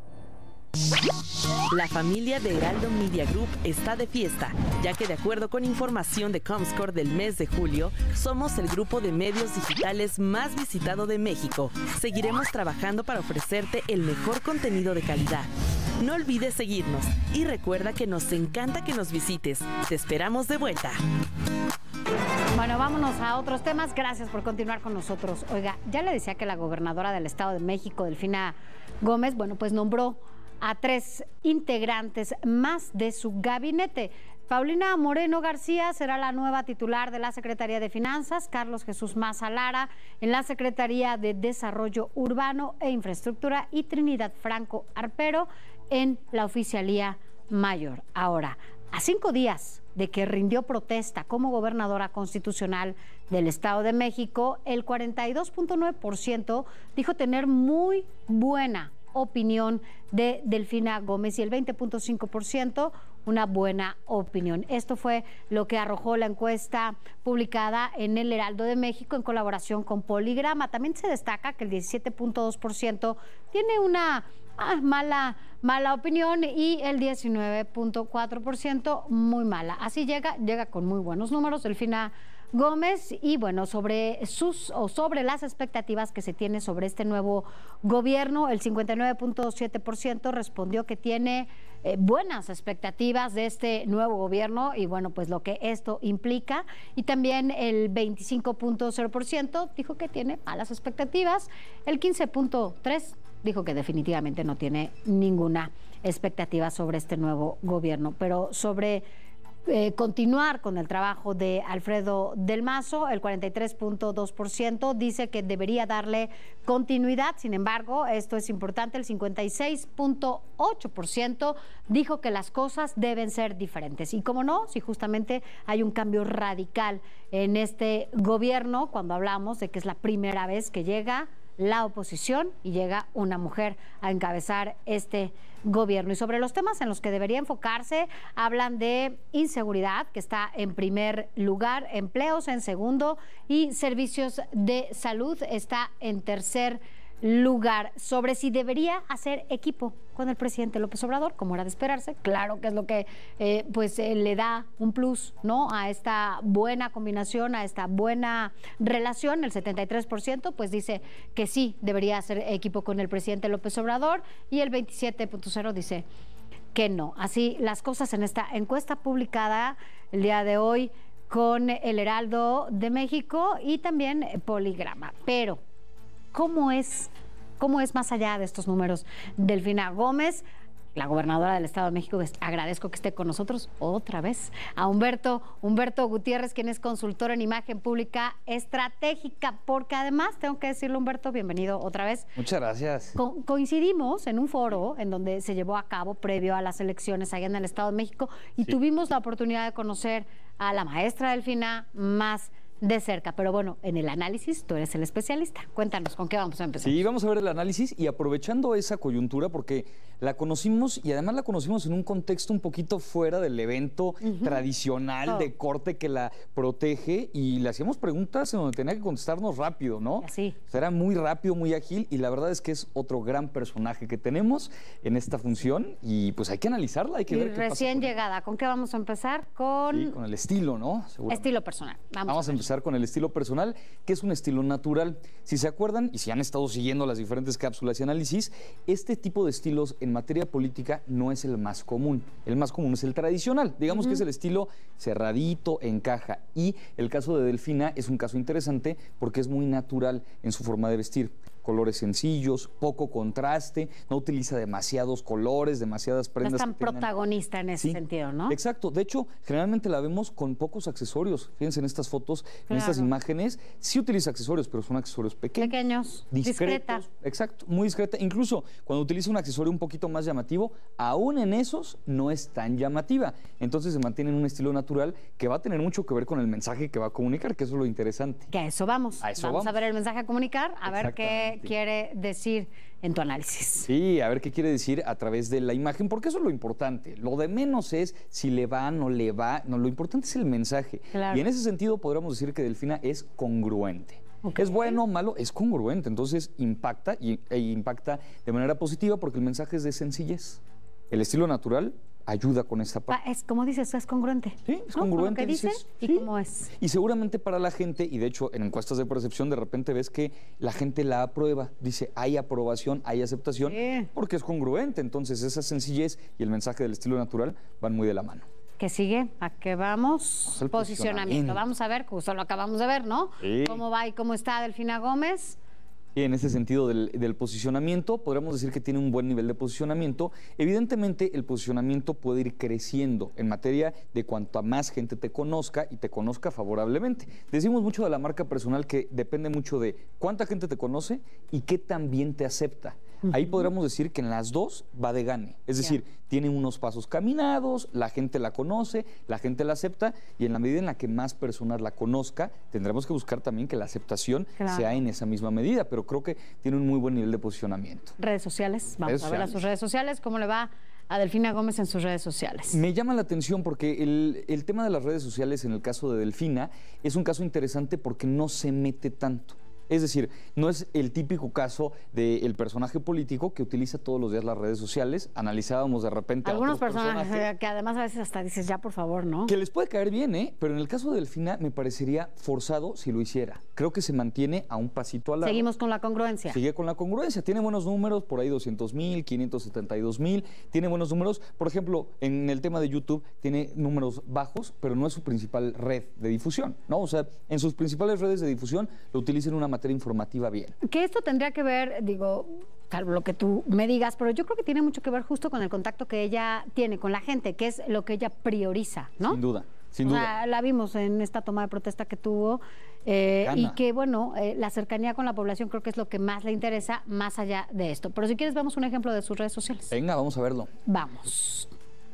La familia de Heraldo Media Group está de fiesta, ya que de acuerdo con información de Comscore del mes de julio, somos el grupo de medios digitales más visitado de México. Seguiremos trabajando para ofrecerte el mejor contenido de calidad. No olvides seguirnos y recuerda que nos encanta que nos visites. Te esperamos de vuelta. Bueno, vámonos a otros temas. Gracias por continuar con nosotros. Oiga, ya le decía que la gobernadora del Estado de México, Delfina Gómez, bueno, pues nombró a tres integrantes más de su gabinete. Paulina Moreno García será la nueva titular de la Secretaría de Finanzas, Carlos Jesús Maza Lara en la Secretaría de Desarrollo Urbano e Infraestructura y Trinidad Franco Arpero en la Oficialía Mayor. Ahora, a cinco días de que rindió protesta como gobernadora constitucional del Estado de México, el cuarenta y dos punto nueve por ciento dijo tener muy buena opinión de Delfina Gómez y el veinte punto cinco por ciento una buena opinión. Esto fue lo que arrojó la encuesta publicada en el Heraldo de México en colaboración con Poligrama. También se destaca que el diecisiete punto dos por ciento tiene una ah, mala, mala opinión y el diecinueve punto cuatro por ciento muy mala. Así llega, llega con muy buenos números Delfina Gómez. Y bueno, sobre sus o sobre las expectativas que se tiene sobre este nuevo gobierno, el cincuenta y nueve punto siete por ciento respondió que tiene eh, buenas expectativas de este nuevo gobierno y bueno, pues lo que esto implica. Y también el veinticinco punto cero por ciento dijo que tiene malas expectativas. El quince punto tres por ciento dijo que definitivamente no tiene ninguna expectativa sobre este nuevo gobierno. Pero sobre Eh, continuar con el trabajo de Alfredo del Mazo, el cuarenta y tres punto dos por ciento dice que debería darle continuidad. Sin embargo, esto es importante, el cincuenta y seis punto ocho por ciento dijo que las cosas deben ser diferentes. Y cómo no, si justamente hay un cambio radical en este gobierno, cuando hablamos de que es la primera vez que llega la oposición y llega una mujer a encabezar este gobierno. Y sobre los temas en los que debería enfocarse, hablan de inseguridad, que está en primer lugar, empleos en segundo y servicios de salud está en tercer lugar. Sobre si debería hacer equipo con el presidente López Obrador, como era de esperarse, claro que es lo que eh, pues eh, le da un plus, ¿no?, a esta buena combinación, a esta buena relación. El setenta y tres por ciento pues dice que sí debería hacer equipo con el presidente López Obrador y el veintisiete punto cero dice que no. Así las cosas en esta encuesta publicada el día de hoy con el Heraldo de México y también Poligrama. Pero ¿Cómo es, cómo es más allá de estos números? Delfina Gómez, la gobernadora del Estado de México, agradezco que esté con nosotros otra vez. A Humberto, Humberto Gutiérrez, quien es consultor en imagen pública estratégica, porque además, tengo que decirlo, Humberto, bienvenido otra vez. Muchas gracias. Co- coincidimos en un foro en donde se llevó a cabo previo a las elecciones allá en el Estado de México y sí. tuvimos la oportunidad de conocer a la maestra Delfina más de cerca. Pero bueno, en el análisis tú eres el especialista. Cuéntanos, ¿con qué vamos a empezar? Sí, vamos a ver el análisis y aprovechando esa coyuntura porque la conocimos y además la conocimos en un contexto un poquito fuera del evento uh-huh. tradicional oh. de corte que la protege y le hacíamos preguntas en donde tenía que contestarnos rápido, ¿no? Sí. O sea, era muy rápido, muy ágil y la verdad es que es otro gran personaje que tenemos en esta función y pues hay que analizarla, hay que y ver qué pasa. Recién llegada, ¿con qué vamos a empezar? Con... Sí, con el estilo, ¿no? Estilo personal. Vamos, vamos a, a empezar con el estilo personal, que es un estilo natural. Si se acuerdan y si han estado siguiendo las diferentes cápsulas y análisis, este tipo de estilos en materia política no es el más común. El más común es el tradicional. Digamos uh-huh. que es el estilo cerradito, encaja. Y el caso de Delfina es un caso interesante porque es muy natural en su forma de vestir. Colores sencillos, poco contraste, no utiliza demasiados colores, demasiadas prendas. No es tan que tengan... protagonista en ese sí, sentido, ¿no? Exacto. De hecho, generalmente la vemos con pocos accesorios. Fíjense en estas fotos, claro. en estas imágenes. Sí utiliza accesorios, pero son accesorios pequeños. Pequeños, discreta. Exacto, muy discreta. Incluso cuando utiliza un accesorio un poquito más llamativo, aún en esos no es tan llamativa. Entonces se mantiene en un estilo natural que va a tener mucho que ver con el mensaje que va a comunicar, que eso es lo interesante. Que a eso vamos. A eso vamos, vamos a ver el mensaje a comunicar, a ver qué quiere decir en tu análisis. Sí, a ver qué quiere decir a través de la imagen, porque eso es lo importante. Lo de menos es si le va, no le va, no, lo importante es el mensaje. Claro. Y en ese sentido podríamos decir que Delfina es congruente. Okay. Es bueno o malo, es congruente, entonces impacta y, e impacta de manera positiva porque el mensaje es de sencillez. El estilo natural ayuda con esta parte. Es como dices, es congruente. Sí, es ¿no? congruente. Con lo que dice dices, y sí. cómo es. Y seguramente para la gente, y de hecho en encuestas de percepción de repente ves que la gente la aprueba, dice hay aprobación, hay aceptación, sí. porque es congruente. Entonces esa sencillez y el mensaje del estilo natural van muy de la mano. ¿Qué sigue? ¿A qué vamos? Posicionamiento. Posicionamiento. Vamos a ver, justo lo acabamos de ver, ¿no? Sí. ¿Cómo va y cómo está Delfina Gómez? Y en ese sentido del, del posicionamiento, podríamos decir que tiene un buen nivel de posicionamiento. Evidentemente, el posicionamiento puede ir creciendo en materia de cuanto más gente te conozca y te conozca favorablemente. Decimos mucho de la marca personal que depende mucho de cuánta gente te conoce y qué tan bien te acepta. Ahí podríamos decir que en las dos va de gane. Es decir, yeah. tiene unos pasos caminados, la gente la conoce, la gente la acepta y en la medida en la que más personas la conozca, tendremos que buscar también que la aceptación claro. sea en esa misma medida, pero creo que tiene un muy buen nivel de posicionamiento. Redes sociales, vamos redes a ver sociales. a sus redes sociales, ¿cómo le va a Delfina Gómez en sus redes sociales? Me llama la atención porque el, el tema de las redes sociales en el caso de Delfina es un caso interesante porque no se mete tanto. Es decir, no es el típico caso del personaje político que utiliza todos los días las redes sociales. Analizábamos de repente algunos a otros personajes, personajes que además a veces hasta dices, ya por favor, ¿no? Que les puede caer bien, ¿eh? Pero en el caso de Delfina me parecería forzado si lo hiciera. Creo que se mantiene a un pasito al lado. Seguimos con la congruencia. Sigue con la congruencia. Tiene buenos números, por ahí doscientos mil, quinientos setenta y dos mil. Tiene buenos números. Por ejemplo, en el tema de YouTube tiene números bajos, pero no es su principal red de difusión, ¿no? O sea, en sus principales redes de difusión lo utiliza en una materia informativa bien. Que esto tendría que ver, digo, salvo lo que tú me digas, pero yo creo que tiene mucho que ver justo con el contacto que ella tiene con la gente, que es lo que ella prioriza, ¿no? Sin duda, sin o duda. Sea, la vimos en esta toma de protesta que tuvo eh, y que, bueno, eh, la cercanía con la población creo que es lo que más le interesa, más allá de esto. Pero si quieres, vemos un ejemplo de sus redes sociales. Venga, vamos a verlo. Vamos.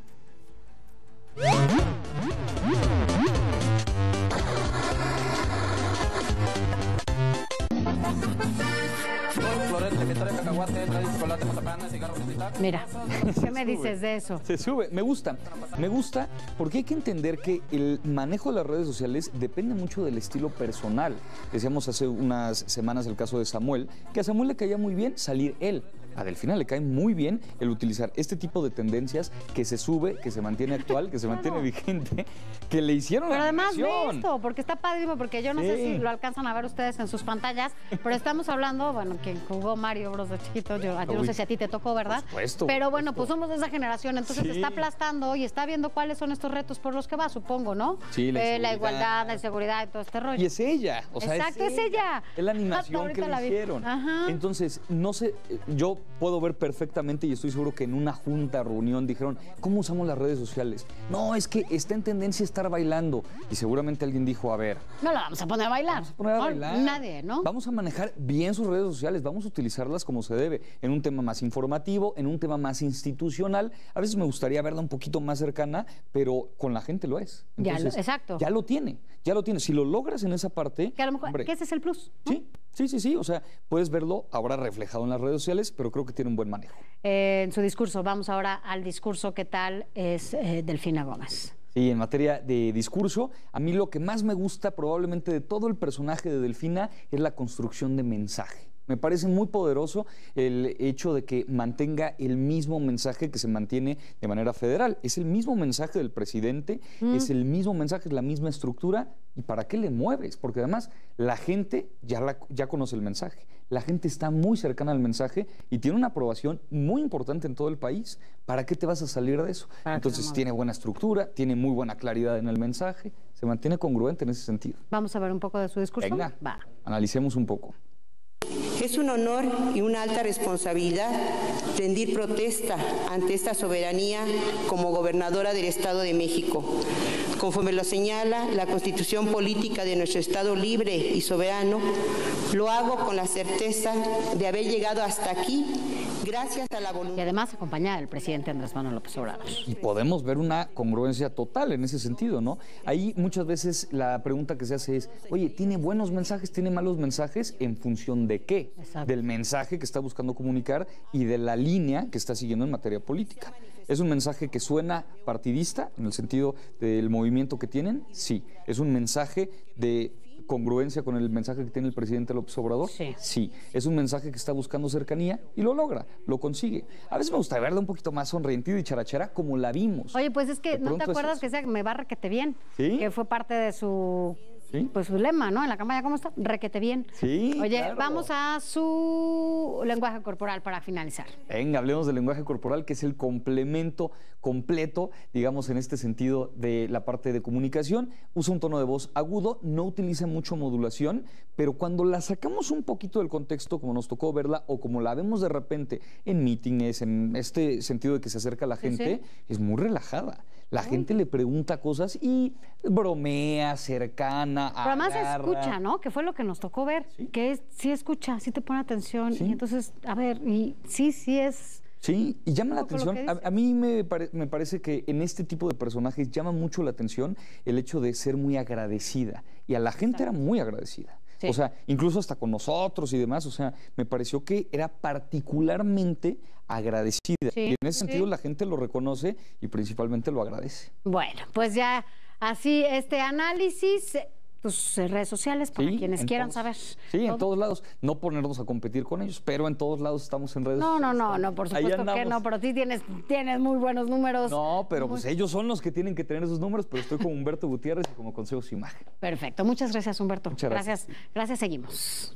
Mira, ¿qué me dices de eso? Se sube, me gusta, me gusta porque hay que entender que el manejo de las redes sociales depende mucho del estilo personal. Decíamos hace unas semanas el caso de Samuel, que a Samuel le caía muy bien salir él. A Delfina le cae muy bien el utilizar este tipo de tendencias que se sube, que se mantiene actual, que se claro. mantiene vigente, que le hicieron pero la además animación. ve esto, porque está padrísimo, porque yo no sí. sé si lo alcanzan a ver ustedes en sus pantallas, pero estamos hablando, bueno, quien jugó Mario Bros de chiquito, yo, yo no sé si a ti te tocó, ¿verdad? Por supuesto, pero por bueno, supuesto. pues somos de esa generación, entonces sí. está aplastando y está viendo cuáles son estos retos por los que va, supongo, ¿no? Sí, la, eh, la igualdad, la inseguridad y todo este rollo. Y es ella, o sea, exacto, es, es ella. Es la animación que le hicieron. Ajá. Entonces, no sé, yo puedo ver perfectamente y estoy seguro que en una junta, reunión, dijeron, ¿cómo usamos las redes sociales? No, es que está en tendencia estar bailando. Y seguramente alguien dijo, a ver... No la vamos a poner a bailar. Vamos a poner a no, bailar. Nadie, ¿no? Vamos a manejar bien sus redes sociales, vamos a utilizarlas como se debe, en un tema más informativo, en un tema más institucional. A veces me gustaría verla un poquito más cercana, pero con la gente lo es. Entonces, ya lo, exacto. Ya lo tiene, ya lo tiene. Si lo logras en esa parte... Que a lo mejor, hombre, que ese es el plus, ¿no? Sí, sí, sí, sí. O sea, puedes verlo ahora reflejado en las redes sociales, pero creo que tiene un buen manejo. Eh, en su discurso, vamos ahora al discurso, ¿qué tal es eh, Delfina Gómez? Sí, en materia de discurso, a mí lo que más me gusta probablemente de todo el personaje de Delfina es la construcción de mensaje. Me parece muy poderoso el hecho de que mantenga el mismo mensaje que se mantiene de manera federal. Es el mismo mensaje del presidente, mm. es el mismo mensaje, es la misma estructura. ¿Y para qué le mueves? Porque además la gente ya, la, ya conoce el mensaje. La gente está muy cercana al mensaje y tiene una aprobación muy importante en todo el país. ¿Para qué te vas a salir de eso? Entonces tiene buena estructura, tiene muy buena claridad en el mensaje, se mantiene congruente en ese sentido. Vamos a ver un poco de su discurso. Venga, Va. Analicemos un poco. Es un honor y una alta responsabilidad rendir protesta ante esta soberanía como gobernadora del Estado de México. Conforme lo señala la Constitución Política de nuestro Estado libre y soberano, lo hago con la certeza de haber llegado hasta aquí gracias a la voluntad. Y además acompañada del presidente Andrés Manuel López Obrador. Y podemos ver una congruencia total en ese sentido, ¿no? Ahí muchas veces la pregunta que se hace es, oye, ¿tiene buenos mensajes, tiene malos mensajes? ¿En función de qué? Exacto. Del mensaje que está buscando comunicar y de la línea que está siguiendo en materia política. ¿Es un mensaje que suena partidista en el sentido del movimiento que tienen? Sí. ¿Es un mensaje de congruencia con el mensaje que tiene el presidente López Obrador? Sí. Sí. ¿Es un mensaje que está buscando cercanía? Y lo logra, lo consigue. A veces me gusta verla un poquito más sonrientida y charachera como la vimos. Oye, pues es que ¿no te acuerdas que sea me va requete bien? Sí. Que fue parte de su... ¿Sí? Pues su lema, ¿no? En la campaña, ¿cómo está? Requete bien. Sí, Oye, claro. Vamos a su lenguaje corporal para finalizar. Venga, hablemos del lenguaje corporal, que es el complemento completo, digamos, en este sentido de la parte de comunicación. Usa un tono de voz agudo, no utiliza mucho modulación, pero cuando la sacamos un poquito del contexto, como nos tocó verla, o como la vemos de repente en mítines, en este sentido de que se acerca a la gente, sí, sí. es muy relajada. La Uy. gente le pregunta cosas y bromea, cercana, Pero además agarra. escucha, ¿no? Que fue lo que nos tocó ver, ¿Sí? que es, sí escucha, sí te pone atención. ¿Sí? Y entonces, a ver, y sí, sí es... Sí, y llama la atención. A, a mí me, pare, me parece que en este tipo de personajes llama mucho la atención el hecho de ser muy agradecida. Y a la gente Exacto. era muy agradecida. Sí. O sea, incluso hasta con nosotros y demás. O sea, me pareció que era particularmente agradecida. Sí, y en ese sí. sentido la gente lo reconoce y principalmente lo agradece. Bueno, pues ya así este análisis... tus redes sociales para sí, quienes quieran todos, saber. Sí, todo. en todos lados. No ponernos a competir con ellos, pero en todos lados estamos en redes no, sociales. No, no, no, por supuesto que no, pero sí tienes, tienes muy buenos números. No, pero muy... pues ellos son los que tienen que tener esos números, pero estoy como Humberto Gutiérrez y como Consejo Su Imagen. Perfecto, muchas gracias, Humberto. Muchas gracias. Gracias, gracias, seguimos.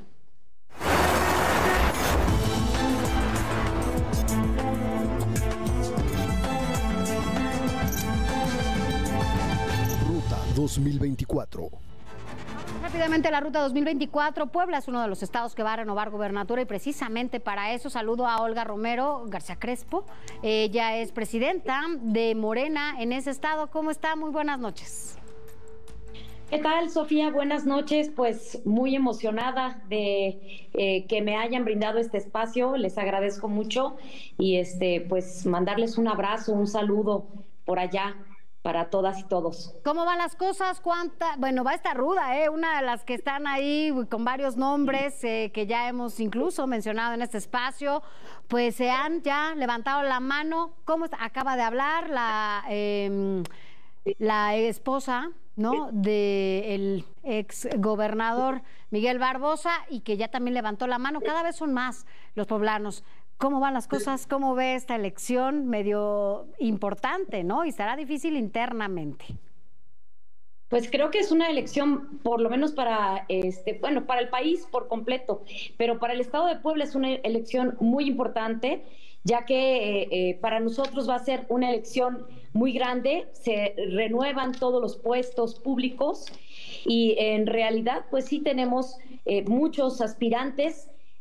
Ruta dos mil veinticuatro. Rápidamente la Ruta dos mil veinticuatro, Puebla es uno de los estados que va a renovar gobernatura y precisamente para eso saludo a Olga Romero García Crespo. Ella es presidenta de Morena en ese estado. ¿Cómo está? Muy buenas noches. ¿Qué tal, Sofía? Buenas noches. Pues muy emocionada de eh, que me hayan brindado este espacio. Les agradezco mucho y este, pues mandarles un abrazo, un saludo por allá para todas y todos. ¿Cómo van las cosas? ¿Cuánta? Bueno, va esta ruda, ¿eh? Una de las que están ahí con varios nombres eh, que ya hemos incluso mencionado en este espacio, pues se han ya levantado la mano. ¿Cómo está? Acaba de hablar la, eh, la esposa, ¿no? Del ex gobernador Miguel Barbosa y que ya también levantó la mano. Cada vez son más los poblanos. ¿Cómo van las cosas? ¿Cómo ve esta elección medio importante, ¿no? Y será difícil internamente. Pues creo que es una elección, por lo menos para este, bueno, para el país por completo, pero para el estado de Puebla es una elección muy importante, ya que eh, eh, para nosotros va a ser una elección muy grande, se renuevan todos los puestos públicos y en realidad pues sí tenemos eh, muchos aspirantes.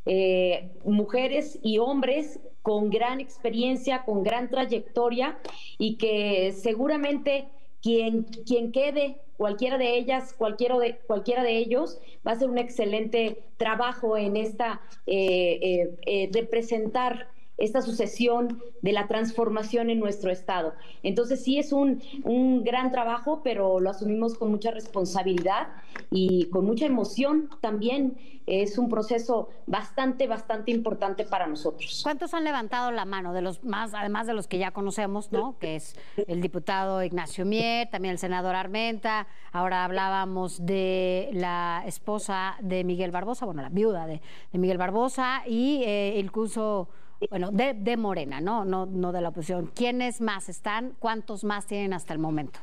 eh, mujeres y hombres con gran experiencia, con gran trayectoria, y que seguramente quien, quien quede, cualquiera de ellas, cualquiera de, cualquiera de ellos, va a hacer un excelente trabajo en esta, eh, eh, eh, representar esta sucesión de la transformación en nuestro estado. Entonces sí es un, un gran trabajo, pero lo asumimos con mucha responsabilidad y con mucha emoción también. Es un proceso bastante, bastante importante para nosotros. ¿Cuántos han levantado la mano de los más, además de los que ya conocemos, ¿no? Que es el diputado Ignacio Mier, también el senador Armenta, ahora hablábamos de la esposa de Miguel Barbosa, bueno, la viuda de, de Miguel Barbosa, y eh, incluso... Bueno, de, de Morena, ¿no? No, no de la oposición. ¿Quiénes más están? ¿Cuántos más tienen hasta el momento?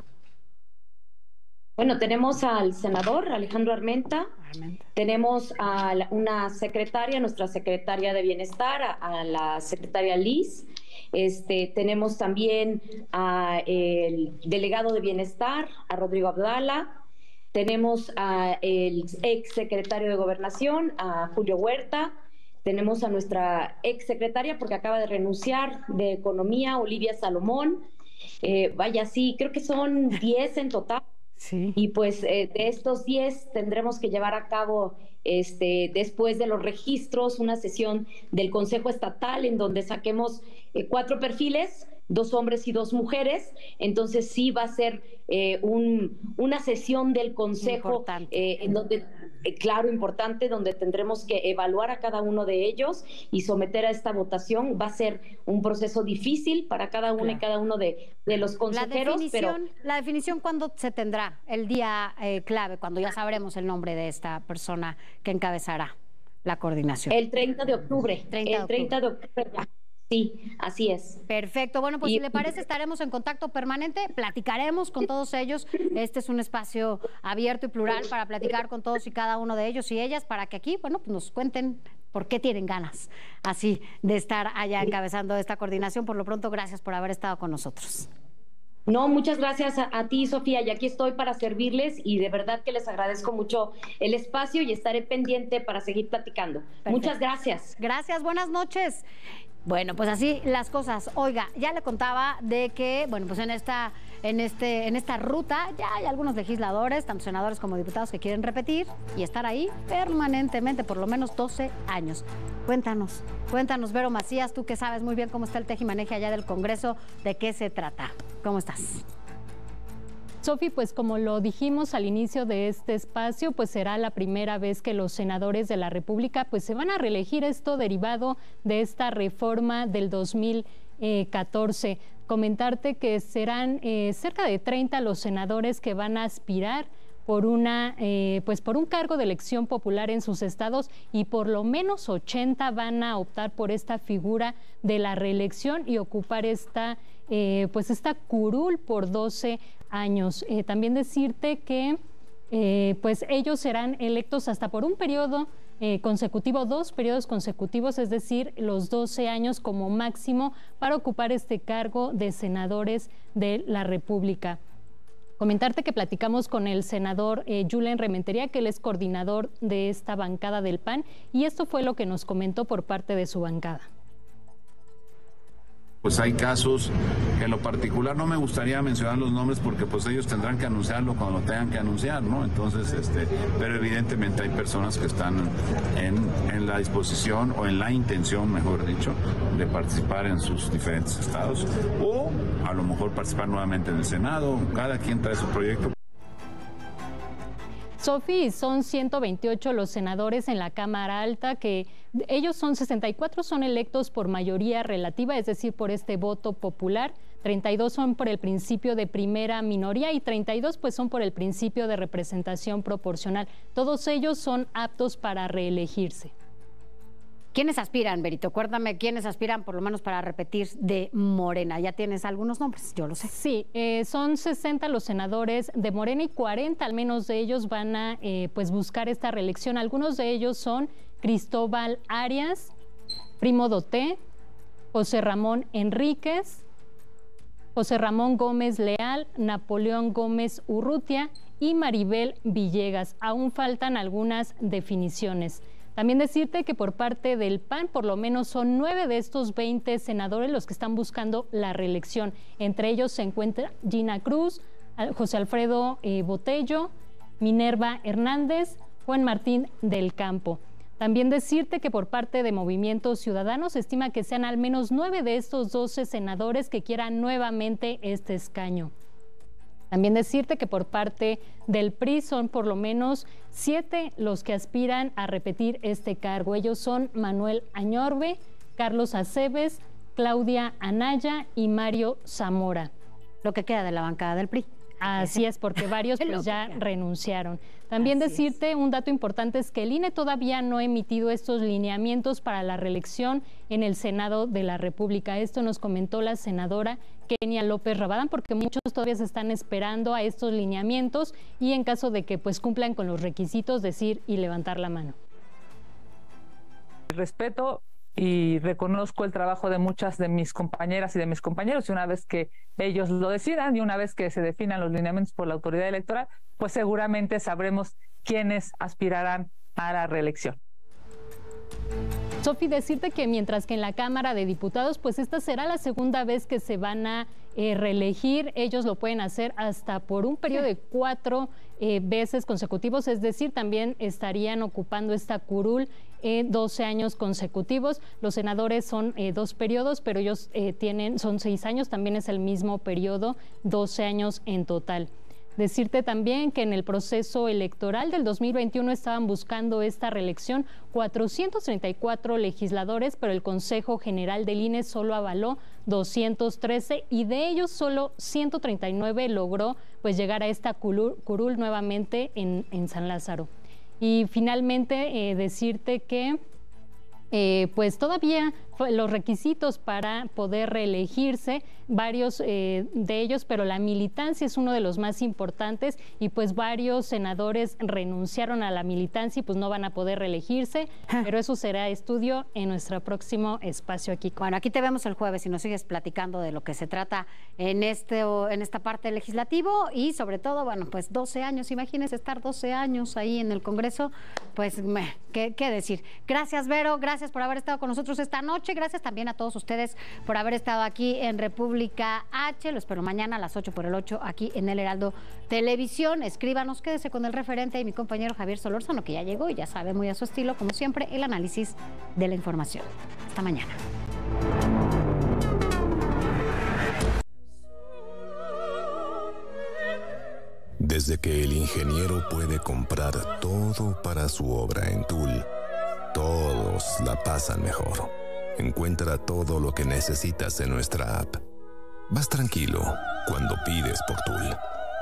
Bueno, tenemos al senador Alejandro Armenta, Armenta. Tenemos a la, una secretaria, nuestra secretaria de Bienestar, a, a la secretaria Liz. Este, tenemos también al delegado de Bienestar, a Rodrigo Abdala. Tenemos al ex secretario de Gobernación, a Julio Huerta. Tenemos a nuestra ex secretaria, porque acaba de renunciar, de Economía, Olivia Salomón. Eh, vaya, sí, creo que son diez en total. Sí. Y pues eh, de estos diez tendremos que llevar a cabo, este, después de los registros, una sesión del Consejo Estatal en donde saquemos eh, cuatro perfiles, dos hombres y dos mujeres. Entonces sí va a ser eh, un, una sesión del Consejo eh, en donde... claro, importante, donde tendremos que evaluar a cada uno de ellos y someter a esta votación. Va a ser un proceso difícil para cada uno claro. y cada uno de, de los consejeros. La definición, pero... la definición, ¿cuándo se tendrá? El día eh, clave, cuando ya sabremos el nombre de esta persona que encabezará la coordinación. El treinta de octubre. treinta de el treinta de octubre ya. Sí, así es. Perfecto. Bueno, pues y, si le parece, estaremos en contacto permanente, platicaremos con todos ellos. Este es un espacio abierto y plural para platicar con todos y cada uno de ellos y ellas, para que aquí, bueno, pues nos cuenten por qué tienen ganas así de estar allá encabezando esta coordinación. Por lo pronto, gracias por haber estado con nosotros. No, muchas gracias a, a ti, Sofía, y aquí estoy para servirles, y de verdad que les agradezco mucho el espacio y estaré pendiente para seguir platicando. Perfecto. Muchas gracias. Gracias, buenas noches. Bueno, pues así las cosas. Oiga, ya le contaba de que, bueno, pues en esta, en este, en esta ruta ya hay algunos legisladores, tanto senadores como diputados, que quieren repetir y estar ahí permanentemente, por lo menos doce años. Cuéntanos, cuéntanos, Vero Macías, tú que sabes muy bien cómo está el tejimaneje allá del Congreso, ¿de qué se trata? ¿Cómo estás? Sofi, pues como lo dijimos al inicio de este espacio, pues será la primera vez que los senadores de la República pues se van a reelegir, esto derivado de esta reforma del dos mil catorce. Comentarte que serán eh, cerca de treinta los senadores que van a aspirar por una eh, pues por un cargo de elección popular en sus estados, y por lo menos ochenta van a optar por esta figura de la reelección y ocupar esta eh, pues esta curul por doce años. Eh, también decirte que eh, pues ellos serán electos hasta por un periodo eh, consecutivo, dos periodos consecutivos, es decir, los doce años como máximo para ocupar este cargo de senadores de la República. Comentarte que platicamos con el senador eh, Julen Rementería, que él es coordinador de esta bancada del P A N, y esto fue lo que nos comentó por parte de su bancada. Pues hay casos que en lo particular no me gustaría mencionar los nombres porque pues ellos tendrán que anunciarlo cuando lo tengan que anunciar, ¿no? Entonces, este, pero evidentemente hay personas que están en, en la disposición o en la intención, mejor dicho, de participar en sus diferentes estados o a lo mejor participar nuevamente en el Senado. Cada quien trae su proyecto. Sofi, son ciento veintiocho los senadores en la Cámara Alta, que ellos son sesenta y cuatro son electos por mayoría relativa, es decir, por este voto popular, treinta y dos son por el principio de primera minoría y treinta y dos pues son por el principio de representación proporcional. Todos ellos son aptos para reelegirse. ¿Quiénes aspiran, Berito? Cuérdame, ¿quiénes aspiran por lo menos para repetir de Morena? ¿Ya tienes algunos nombres? Yo lo sé. Sí, eh, son sesenta los senadores de Morena y cuarenta al menos de ellos van a eh, pues buscar esta reelección. Algunos de ellos son Cristóbal Arias, Primo Doté, José Ramón Enríquez, José Ramón Gómez Leal, Napoleón Gómez Urrutia y Maribel Villegas. Aún faltan algunas definiciones. También decirte que por parte del P A N, por lo menos son nueve de estos veinte senadores los que están buscando la reelección. Entre ellos se encuentra Gina Cruz, José Alfredo eh, Botello, Minerva Hernández, Juan Martín del Campo. También decirte que por parte de Movimiento Ciudadano se estima que sean al menos nueve de estos doce senadores que quieran nuevamente este escaño. También decirte que por parte del P R I son por lo menos siete los que aspiran a repetir este cargo. Ellos son Manuel Añorbe, Carlos Aceves, Claudia Anaya y Mario Zamora. Lo que queda de la bancada del P R I. Así es, porque varios pues ya renunciaron. También Así decirte, es. un dato importante es que el I N E todavía no ha emitido estos lineamientos para la reelección en el Senado de la República. Esto nos comentó la senadora Kenia López Rabadán, porque muchos todavía se están esperando a estos lineamientos y en caso de que pues cumplan con los requisitos, decir y levantar la mano. Respeto y reconozco el trabajo de muchas de mis compañeras y de mis compañeros, y una vez que ellos lo decidan y una vez que se definan los lineamientos por la autoridad electoral, pues seguramente sabremos quiénes aspirarán a la reelección. Sofi, decirte que mientras que en la Cámara de Diputados, pues esta será la segunda vez que se van a eh, reelegir. Ellos lo pueden hacer hasta por un periodo de cuatro eh, veces consecutivos, es decir, también estarían ocupando esta curul eh, doce años consecutivos. Los senadores son eh, dos periodos, pero ellos eh, tienen, son seis años, también es el mismo periodo, doce años en total. Decirte también que en el proceso electoral del dos mil veintiuno estaban buscando esta reelección cuatrocientos treinta y cuatro legisladores, pero el Consejo General del I N E solo avaló doscientos trece y de ellos solo ciento treinta y nueve logró pues llegar a esta curul, curul nuevamente en, en San Lázaro. Y finalmente eh, decirte que Eh, pues todavía los requisitos para poder reelegirse, varios eh, de ellos, pero la militancia es uno de los más importantes y pues varios senadores renunciaron a la militancia y pues no van a poder reelegirse, pero eso será estudio en nuestro próximo espacio aquí. Bueno, aquí te vemos el jueves y nos sigues platicando de lo que se trata en, este, en esta parte legislativo y sobre todo, bueno, pues doce años, imagínense estar doce años ahí en el Congreso, pues me, ¿qué, qué decir? Gracias, Vero, gracias por haber estado con nosotros esta noche. Gracias también a todos ustedes por haber estado aquí en República H. Lo espero mañana a las ocho por el ocho aquí en El Heraldo Televisión. Escríbanos, quédese con el referente y mi compañero Javier Solórzano, que ya llegó y ya sabe muy a su estilo, como siempre, el análisis de la información. Hasta mañana. Desde que el ingeniero puede comprar todo para su obra en Tool, todos la pasan mejor. Encuentra todo lo que necesitas en nuestra app. Vas tranquilo cuando pides por Tool.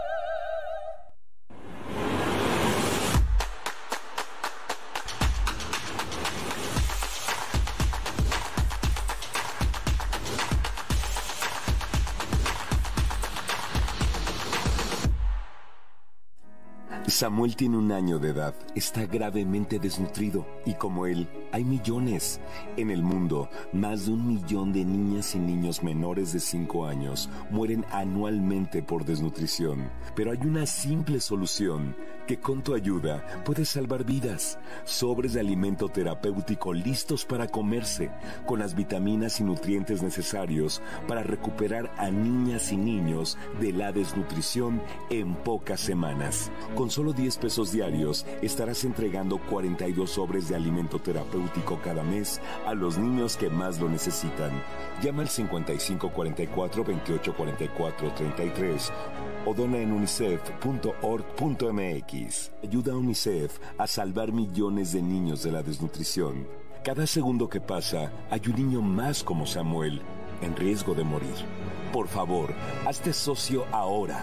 Samuel tiene un año de edad, está gravemente desnutrido y como él, hay millones. En el mundo, más de un millón de niñas y niños menores de cinco años mueren anualmente por desnutrición. Pero hay una simple solución que con tu ayuda puede salvar vidas. Sobres de alimento terapéutico listos para comerse, con las vitaminas y nutrientes necesarios para recuperar a niñas y niños de la desnutrición en pocas semanas. Con solo diez pesos diarios estarás entregando cuarenta y dos sobres de alimento terapéutico cada mes a los niños que más lo necesitan. Llama al cincuenta y cinco cuarenta y cuatro veintiocho cuarenta y cuatro treinta y tres o dona en unicef punto org punto mx. Ayuda a UNICEF a salvar millones de niños de la desnutrición. Cada segundo que pasa, hay un niño más como Samuel en riesgo de morir. Por favor, hazte socio ahora.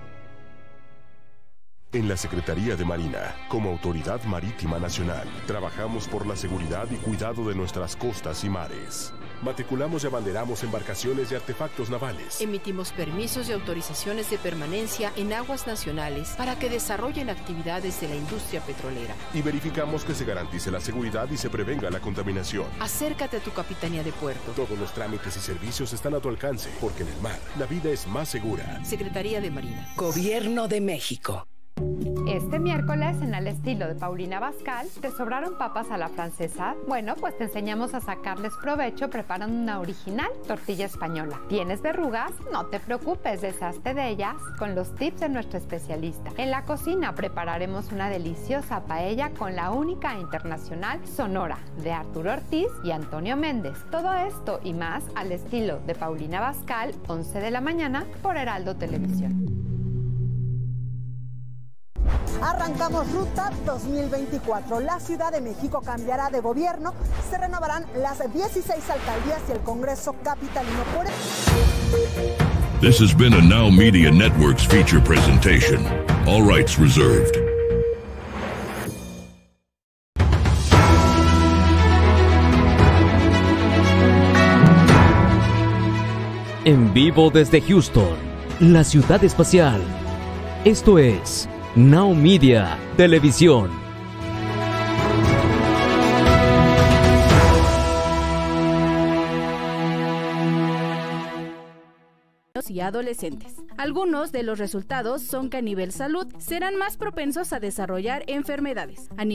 En la Secretaría de Marina, como Autoridad Marítima Nacional, trabajamos por la seguridad y cuidado de nuestras costas y mares. Matriculamos y abanderamos embarcaciones y artefactos navales. Emitimos permisos y autorizaciones de permanencia en aguas nacionales para que desarrollen actividades de la industria petrolera. Y verificamos que se garantice la seguridad y se prevenga la contaminación. Acércate a tu Capitanía de Puerto. Todos los trámites y servicios están a tu alcance, porque en el mar la vida es más segura. Secretaría de Marina. Gobierno de México. Este miércoles, en Al Estilo de Paulina Bascal, ¿te sobraron papas a la francesa? Bueno, pues te enseñamos a sacarles provecho preparando una original tortilla española. ¿Tienes verrugas? No te preocupes, deshazte de ellas con los tips de nuestro especialista. En la cocina prepararemos una deliciosa paella con la única internacional Sonora, de Arturo Ortiz y Antonio Méndez. Todo esto y más Al Estilo de Paulina Bascal, once de la mañana, por Heraldo Televisión. Arrancamos Ruta dos mil veinticuatro. La Ciudad de México cambiará de gobierno, se renovarán las dieciséis alcaldías y el Congreso capitalino. Por This has been a Now Media Networks feature presentation. All rights reserved. En vivo desde Houston, la ciudad espacial. Esto es Now Media Televisión. Y adolescentes. Algunos de los resultados son que a nivel salud serán más propensos a desarrollar enfermedades. A